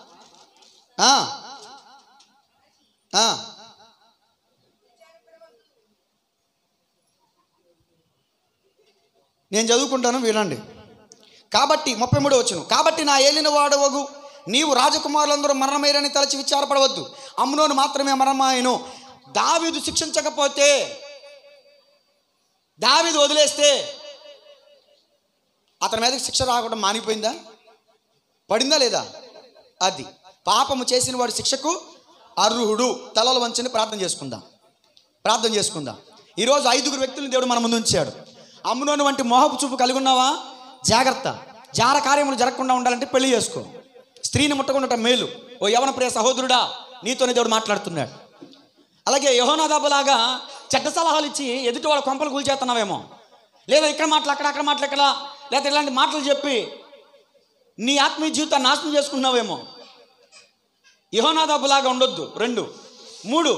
Speaker 1: నేను చదువుకుంటాను, వినండి. కాబట్టి ముప్పై మూడు వచ్చును. కాబట్టి నా ఏలిన వాడవగు నీవు రాజకుమారులందరూ మరణమయ్యారని తలచి విచారపడవద్దు, అమ్నోను మాత్రమే మరణమాయను. దావీదు శిక్షించకపోతే, దావీదు వదిలేస్తే అతని మీదకి శిక్ష రాకుండా మానిపోయిందా? పడిందా లేదా? అది పాపము చేసిన వాడు శిక్షకు అర్హుడు. తలలు వంచని ప్రార్థన చేసుకుందాం, ప్రార్థన చేసుకుందాం. ఈరోజు ఐదుగురు వ్యక్తులను దేవుడు మన ముందు ఉంచాడు. అమ్నోను వంటి మోహపు చూపు కలిగి ఉన్నావా? జాగ్రత్త. జార కార్యములు జరగకుండా ఉండాలంటే పెళ్లి చేసుకో. స్త్రీని ముట్టకుండా మేలు. ఓ యవన ప్రియ సహోదరుడా, నీతోనే దేవుడు మాట్లాడుతున్నాడు. అలాగే యెహోనాదాబులాగా చెడ్డ సలహాలు ఇచ్చి ఎదుటి వాళ్ళ కొంపలు కూల్చేస్తున్నావేమో, లేదా ఇక్కడ మాటలు అక్కడ అక్కడ మాటలు ఇక్కడ, లేదా ఇలాంటి మాటలు చెప్పి నీ ఆత్మీయ జీవితాన్ని నాశనం చేసుకున్నావేమో. యెహోనాదాబులాగా ఉండొద్దు. రెండు మూడు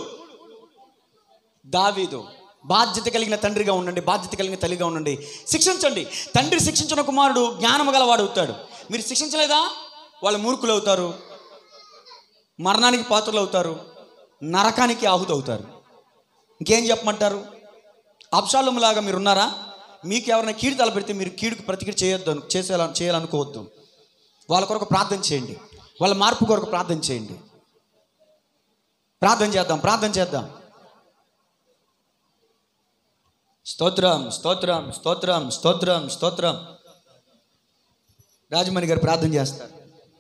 Speaker 1: దావీదు బాధ్యత కలిగిన తండ్రిగా ఉండండి, బాధ్యత కలిగిన తల్లిగా ఉండండి. శిక్షించండి. తండ్రి శిక్షించిన కుమారుడు జ్ఞానము గలవాడు అవుతాడు. మీరు శిక్షించలేదా, వాళ్ళు మూర్ఖులు అవుతారు, మరణానికి పాత్రలు అవుతారు, నరకానికి ఆహుతి అవుతారు. ఇంకేం చెప్పమంటారు? అబ్షాలోములాగా మీరు ఉన్నారా? మీకు ఎవరైనా కీడు తలపెడితే మీరు కీడుకు ప్రతికీడు చేయొద్దు, చేసేలా చేయాలనుకోవద్దు. వాళ్ళ కొరకు ప్రార్థన చేయండి, వాళ్ళ మార్పు కొరకు ప్రార్థన చేయండి. ప్రార్థన చేద్దాం, ప్రార్థన చేద్దాం. స్తోత్రం స్తోత్రం స్తోత్రం స్తోత్రం స్తోత్రం. రాజమణి గారు ప్రార్థన చేస్తారు.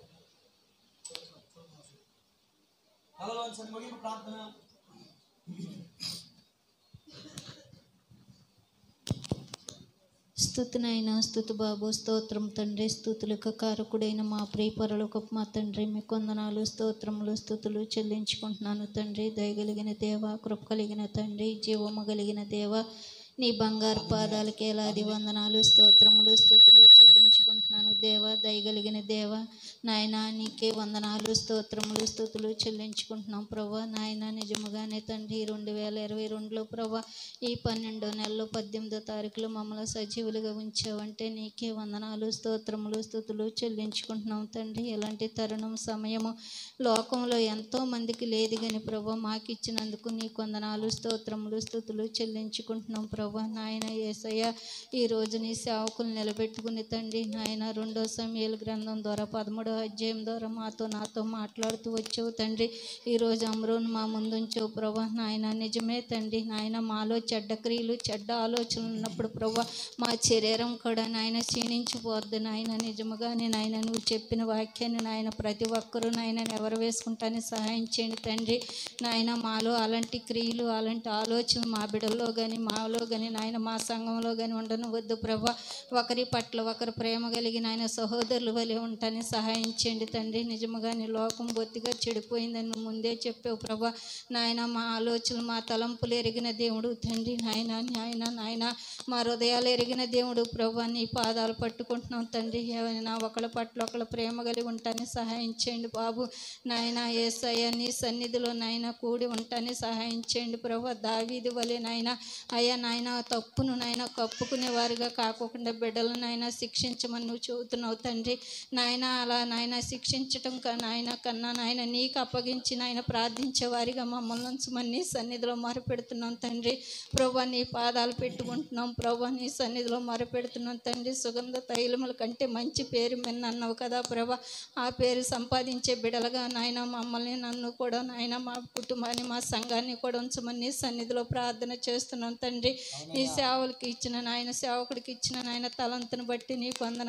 Speaker 2: స్తుతినైనా స్తుతి బాబు, స్తోత్రం తండ్రి. స్తుతులకు కారకుడైన మా ప్రియ పరలోకపు మా తండ్రి, మీ కొందనాలు స్తోత్రములు స్తుతులు చెల్లించుకుంటున్నాను తండ్రి. దయగలిగిన దేవ, కృప కలిగిన తండ్రి, జీవము కలిగిన దేవ, నీ బంగారు పాదాలకి ఏలాది వందనాలు స్తోత్రములు స్తుతులు చెల్లించుకుంటున్నాను దేవ. దయగలిగిన దేవ, నాయన నీకే వందనాలు స్తోత్రములు స్తుతులు చెల్లించుకుంటున్నాం ప్రభా. నాయన నిజముగానే తండ్రి, రెండు వేల ఇరవై రెండులో ప్రభా ఈ పన్నెండో నెలలో పద్దెనిమిదో తారీఖులో మమ్మల్ని సజీవులుగా ఉంచావంటే నీకే వందనాలు స్తోత్రములు స్తుతులు చెల్లించుకుంటున్నాం తండ్రి. ఇలాంటి తరుణం సమయము లోకంలో ఎంతో మందికి లేదు కానీ ప్రభా మాకు ఇచ్చినందుకు నీకు వందనాలు స్తోత్రములు స్తుతులు చెల్లించుకుంటున్నాం ప్రభా. నాయన యేసయ్య, ఈ రోజు నీ సేవకులు నిలబెట్టుకుని తండ్రి నాయన రెండో సమూయేలు గ్రంథం ద్వారా పదమూడో అధ్యాయం ద్వారా మాతో నాతో మాట్లాడుతూ వచ్చావు తండ్రి. ఈరోజు అమ్రోను మా ముందుంచావు ప్రభా. నాయన నిజమే తండ్రి, నాయన మాలో చెడ్డ క్రియలు చెడ్డ ఆలోచనలు ఉన్నప్పుడు ప్రభా మా శరీరం కూడా నాయన క్షీణించిపోద్ది నాయన. నిజముగానే నాయన నువ్వు చెప్పిన వాక్యాన్ని నాయన ప్రతి ఒక్కరూ నాయన ఎవరు వేసుకుంటానే సహాయం చేయండి తండ్రి. నాయన మాలో అలాంటి క్రియలు అలాంటి ఆలోచనలు మా బిడ్డల్లో కానీ మాలో కానీ నాయన మా సంఘంలో కానీ ఉండను వద్దు ప్రభా. ఒకరి పట్ల ఒకరు ప్రేమ కలిగి నాయన సహోదరులు వలె ఉంటానే సహాయం చేయండి తండ్రి. నిజముగానే లోకం బొత్తిగా చెడిపోయిందని నువ్వు ముందే చెప్పావు ప్రభా. నాయన మా ఆలోచనలు మా తలంపులు ఎరిగిన దేవుడు తండ్రి. నాయన నాయన నాయన మా హృదయాలు ఎరిగిన దేవుడు ప్రభా. నీ పాదాలు పట్టుకుంటున్నాం తండ్రి. ఏమైనా ఒకళ్ళ పట్ల ఒకళ్ళు ప్రేమ కలిగి ఉంటానే సహాయం చేయండి బాబు. నాయన యేసయ్య, నీ సన్నిధిలో నాయన కూడి ఉంటానే సహాయం చేయండి ప్రభా. దావీదు వలె నాయన అయ్యా నాయన తప్పును నాయన కప్పుకునే వారిగా కాకుండా బిడ్డలు నాయన శిక్షించమని నువ్వు చెబుతున్నావు తండ్రి. నాయన అలా నాయన శిక్షించటం నాయన కన్నా నాయన నీకు అప్పగించి నాయన ప్రార్థించే వారిగా మమ్మల్ని ఉంచమని నీ సన్నిధిలో మొరపెడుతున్నాం తండ్రి. ప్రభా నీ పాదాలు పెట్టుకుంటున్నాం ప్రభా, నీ సన్నిధిలో మొరపెడుతున్నాం తండ్రి. సుగంధ తైలముల కంటే మంచి పేరు మీద అన్నావు కదా ప్రభా. ఆ పేరు సంపాదించే బిడ్డలుగా నాయన మమ్మల్ని నన్ను కూడా నాయన మా కుటుంబాన్ని మా సంఘాన్ని కూడా ఉంచమని నీ సన్నిధిలో ప్రార్థన చేస్తున్నాం తండ్రి. నీ సేవలకి ఇచ్చిన నాయన సేవకుడికి ఇచ్చిన నాయన తలంతును బట్టి నీకు వందనాలు తండ్రి.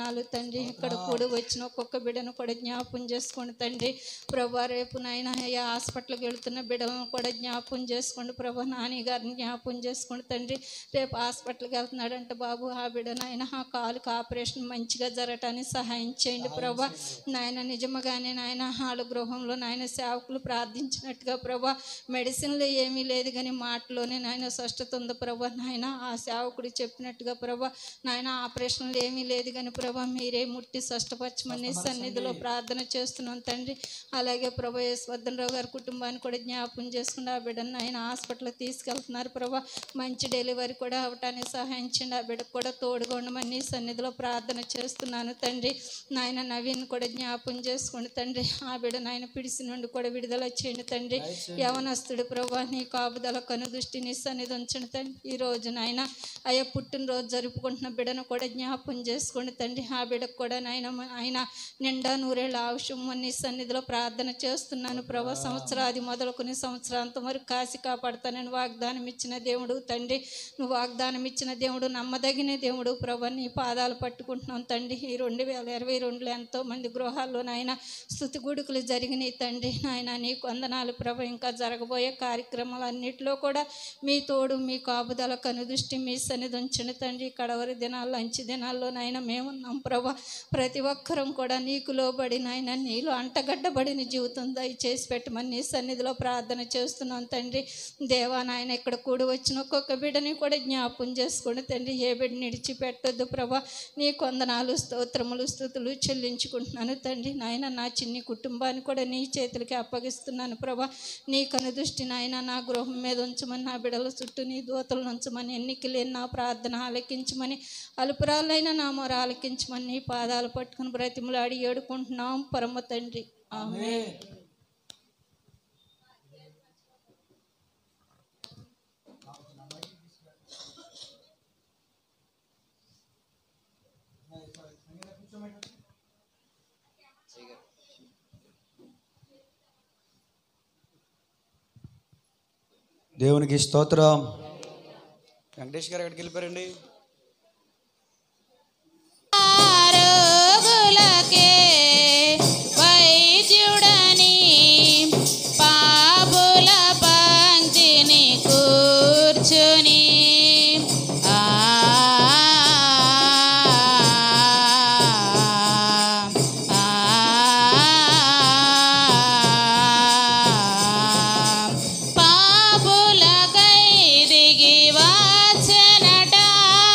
Speaker 2: తండ్రి. ఇక్కడ కూడి వచ్చిన ఒక్కొక్క బిడ్డను కూడా జ్ఞాపం చేసుకోండి తండ్రి. ప్రభా రేపు నాయన అయ్యా హాస్పిటల్కి వెళుతున్న బిడ్డలను కూడా జ్ఞాపం చేసుకోండి ప్రభా. నాని గారిని జ్ఞాపం చేసుకోండి తండ్రి. రేపు హాస్పిటల్కి వెళ్తున్నాడంటే బాబు ఆ బిడ్డ నాయన ఆ కాలుకి ఆపరేషన్ మంచిగా జరగటానికి సహాయం చేయండి ప్రభా. నాయన నిజముగానే నాయన వాళ్ళ గృహంలో నాయన సేవకులు ప్రార్థించినట్టుగా ప్రభా మెడిసిన్లు ఏమీ లేదు కానీ మాటలోనే నాయన స్వస్థత ఉంది ప్రభా. నాయన ఆ సేవకుడు చెప్పినట్టుగా ప్రభా నాయన ఆపరేషన్లు ఏమీ లేదు కానీ ప్రభా మీరే ముట్టి స్వస్థపరచమని సన్నిధిలో ప్రార్థన చేస్తున్నాం తండ్రి. అలాగే ప్రభా యశ్వర్ధనరావు గారి కుటుంబాన్ని కూడా జ్ఞాపం చేసుకుని ఆ బిడ్డను ఆయన హాస్పిటల్కి తీసుకెళ్తున్నారు ప్రభా. మంచి డెలివరీ కూడా అవటానికి సహాయం చేయండి. ఆ బిడ్డకు కూడా తోడుగా ఉండమని సన్నిధిలో ప్రార్థన చేస్తున్నాను తండ్రి. నాయన నవీన్ కూడా జ్ఞాపం చేసుకోండి తండ్రి. ఆ బిడ్డ నాయన పిడిసి నుండి కూడా విడుదల చేయండి తండ్రి. యవనస్తుడు ప్రభా నీ కాపుదల కను దృష్టి నీ సన్నిధి ఉంచండి తండ్రి. ఈరోజు నాయన అయ్యా పుట్టినరోజు జరుపుకుంటున్న బిడ్డను కూడా జ్ఞాపం చేసుకోండి తండ్రి. ఆ బిడ్డకు కూడా నాయన ఆయన నిండా నూరేళ్ళ ఆవశ్యం నీ సన్నిధిలో ప్రార్థన చేస్తున్నాను ప్రభా. సంవత్సరాది మొదలుకొని సంవత్సరాంతం వరకు కాసి కాపాడుతానని వాగ్దానం ఇచ్చిన దేవుడు తండ్రి. నువ్వు వాగ్దానం ఇచ్చిన దేవుడు నమ్మదగిన దేవుడు ప్రభా. నీ పాదాలు పట్టుకుంటున్నాం తండ్రి. ఈ రెండు వేల ఇరవై రెండులో ఎంతో మంది గృహాల్లో నాయన స్తుతి గుడుకులు జరిగినాయి తండ్రి. నాయన నీకు వందనాలు ప్రభా. ఇంకా జరగబోయే కార్యక్రమాలన్నింటిలో కూడా మీ తోడు మీ కాపుదల కనుదృష్టి మీ సన్నిధి ఉంచండి తండ్రి. కడవరి దినాల్లో అంచి దినాల్లో నాయన మేమున్నాం ప్రభా. ప్రతి ఒక్కరం కూడా నీకు లోబడి నాయన నీలో అంటగడ్డబడిన జీవితం దయచేసి పెట్టమని నీ సన్నిధిలో ప్రార్థన చేస్తున్నాం తండ్రి. దేవా నాయన ఇక్కడ కూడి వచ్చిన ఒక్కొక్క బిడ్డని కూడా జ్ఞాపం చేసుకోండి తండ్రి. ఏ బిడ్డని విడిచిపెట్టొద్దు ప్రభా. నీ కొందనాలు స్తోత్రములు స్తుతులు చెల్లించుకుంటున్నాను తండ్రి. నాయన నా చిన్ని కుటుంబాన్ని కూడా నీ చేతులకి అప్పగిస్తున్నాను ప్రభా. నీ కనుదృష్టి నాయన నా గృహం మీద ఉంచమని నా బిడ్డల చుట్టూ నీ దూతలను ఉంచమని ఎన్నిక లేని నా ప్రార్థన ఆలకించమని అల్పురాలైన నా మొర ఆలకించమని నీ పాదాలు పట్టుకుని బ్రతిమలాడి ఏడుకుంటున్నాం పరమ తండ్రి. ఆమేన్.
Speaker 1: దేవునికి స్తోత్రం. వెంకటేష్ గారు ఎక్కడికి వెళ్ళిపోయారండి?
Speaker 3: ఆరోగులకే వైద్యుడని పాపుల పంక్తిని కూర్చుని ఆ పాపులకై దిగి వచ్చెనట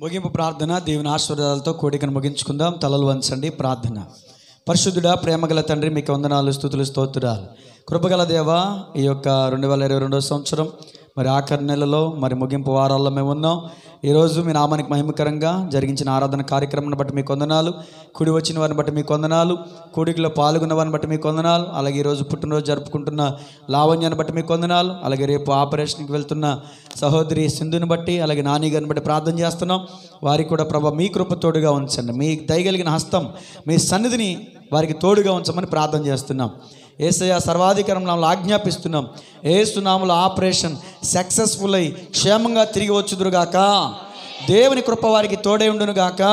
Speaker 1: ముగింపు ప్రార్థన, దేవుని ఆశీర్వాదాలతో కోడికను ముగించుకుందాం. తలలు వంచండి. ప్రార్థన. పరిశుద్ధుడా, ప్రేమగల తండ్రి, మీకు వందనాలు, స్తుతులు, స్తోత్రాలు. కృపగల దేవా, ఈ యొక్క రెండు వేల ఇరవై రెండవ సంవత్సరం మరి ఆఖరి నెలలో మరి ముగింపు వారాల్లో మేము ఉన్నాం. ఈరోజు మీ నామానికి మహిమకరంగా జరిగించిన ఆరాధన కార్యక్రమాన్ని బట్టి మీకు వందనాలు. కుడి వచ్చిన వారిని బట్టి మీకు వందనాలు. కూడికలో పాల్గొన్న వారిని బట్టి మీకు వందనాలు. అలాగే ఈరోజు పుట్టినరోజు జరుపుకుంటున్న లావణ్యాన్ని బట్టి మీకు వందనాలు. అలాగే రేపు ఆపరేషన్కి వెళ్తున్న సహోదరి సింధుని బట్టి, అలాగే నాని గారిని బట్టి ప్రార్థన చేస్తున్నాం. వారికి కూడా ప్రభా మీ కృప తోడుగా ఉంచండి. మీ దయగలిగిన హస్తం, మీ సన్నిధిని వారికి తోడుగా ఉంచమని ప్రార్థన చేస్తున్నాం. యేసయ్య సర్వాధికారంలో ఆజ్ఞాపిస్తున్నాం. యేసునామములో ఆపరేషన్ సక్సెస్ఫుల్ అయి క్షేమంగా తిరిగి వచ్చుదురుగాక. దేవుని కృప వారికి తోడై ఉండునుగాక.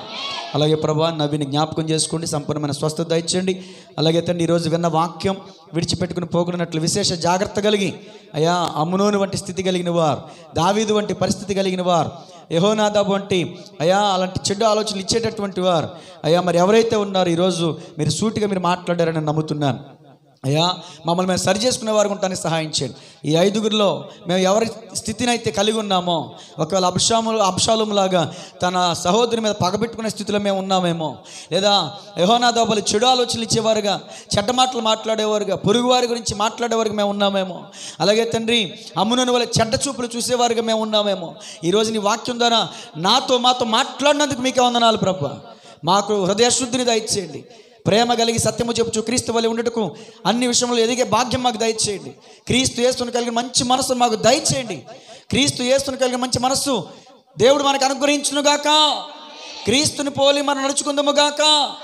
Speaker 1: అలాగే ప్రభా నవ్విని జ్ఞాపకం చేసుకోండి, సంపూర్ణమైన స్వస్థత దయచేయండి. అలాగే తండ్రి ఈరోజు విన్న వాక్యం విడిచిపెట్టుకుని పోకున్నట్లు విశేష జాగ్రత్త కలిగి, అయ్యా అమ్నోను వంటి స్థితి కలిగిన వారు, దావీదు వంటి పరిస్థితి కలిగిన వారు, యెహోనాదాబు వంటి అయ్యా అలాంటి చెడ్డ ఆలోచనలు ఇచ్చేటటువంటి వారు అయ్యా మరి ఎవరైతే ఉన్నారో ఈరోజు మీరు సూటిగా మీరు మాట్లాడారని నమ్ముతున్నాను. అయ్యా మమ్మల్ని మేము సరి చేసుకునే వారికి ఉంటానికి సహాయం చేయండి. ఈ ఐదుగురిలో మేము ఎవరి స్థితిని అయితే కలిగి ఉన్నామో, ఒకవేళ అబ్షాము అబ్షాలోములాగా తన సహోదరి మీద పగబెట్టుకునే స్థితిలో మేము ఉన్నామేమో, లేదా యెహోనాదాబులు చెడు ఆలోచనలు ఇచ్చేవారుగా, చెడ్డ మాటలు మాట్లాడేవారుగా, పొరుగు వారి గురించి మాట్లాడేవారికి మేము ఉన్నామేమో, అలాగే తండ్రి అమ్మునని వాళ్ళ చెడ్డ చూపులు చూసేవారుగా మేము ఉన్నామేమో. ఈరోజు నీ వాక్యం ద్వారా నాతో మాతో మాట్లాడినందుకు మీకే వందనాలు ప్రభువా. మాకు హృదయశుద్ధిని దయచేయండి. ప్రేమ కలిగి సత్యము చెప్పుచు క్రీస్తు వలె ఉండటకు అన్ని విషయంలో ఎదిగే భాగ్యం మాకు దయచేయండి. క్రీస్తు యేసును కలిగిన మంచి మనస్సు మాకు దయచేయండి. క్రీస్తు యేసును కలిగిన మంచి మనస్సు దేవుడు మనకు అనుగ్రహించునుగాక. క్రీస్తుని పోలి మనం నడుచుకుందాముగాక.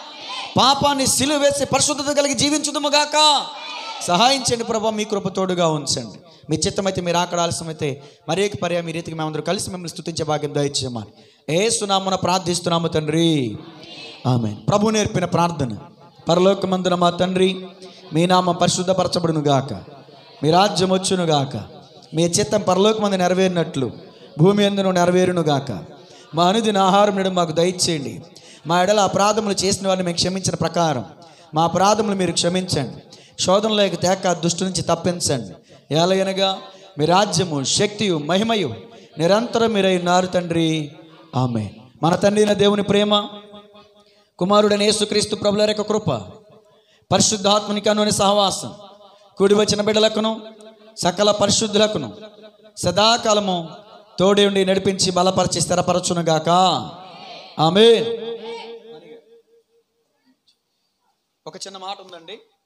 Speaker 1: పాపాన్ని సిలువ వేసి పరిశుద్ధత కలిగి జీవించుదాముగాక. సహాయం చేయండి ప్రభా, మీ కృప తోడుగా ఉంచండి. మీ చిత్తమైతే మీరు ఆకడ ఆలస్యమైతే మరేక పర్యా మీ రీతికి మేమందరూ కలిసి మిమ్మల్ని స్తుతించే భాగ్యం దయచేయమని యేసునామమున ప్రార్థిస్తున్నాము తండ్రి, ఆమేన్. ప్రభు నేర్పిన ప్రార్థన. పరలోకమందున మా తండ్రి, మీ నామం పరిశుద్ధపరచబడును గాక, మీ రాజ్యం వచ్చును గాక, మీ చిత్తం పరలోకమందు నెరవేరినట్లు భూమి యందును నెరవేరును గాక. మా అనుదిన ఆహారం నేడు మాకు దయచేయండి. మా ఎడల అపరాధములు చేసిన వారిని మేము క్షమించిన ప్రకారం మా అపరాధములు మీరు క్షమించండి. శోధనలోకి తేక దుష్టు నుంచి తప్పించండి. ఎలాగనగా మీ రాజ్యము, శక్తియు, మహిమయు నిరంతరం మీరై ఉన్నారు తండ్రి, ఆమేన్. మన తండ్రి అయిన దేవుని ప్రేమ, కుమారుడైన యేసుక్రీస్తు ప్రభుల యొక్క కృప, పరిశుద్ధాత్మనికి అనుని సహవాసం కూడి వచ్చిన బిడ్డలకును సకల పరిశుద్ధులకును సదాకాలము తోడే ఉండి నడిపించి బలపరిచి స్థిరపరచునుగాక. ఆమేన్. ఒక చిన్న మాట ఉందండి.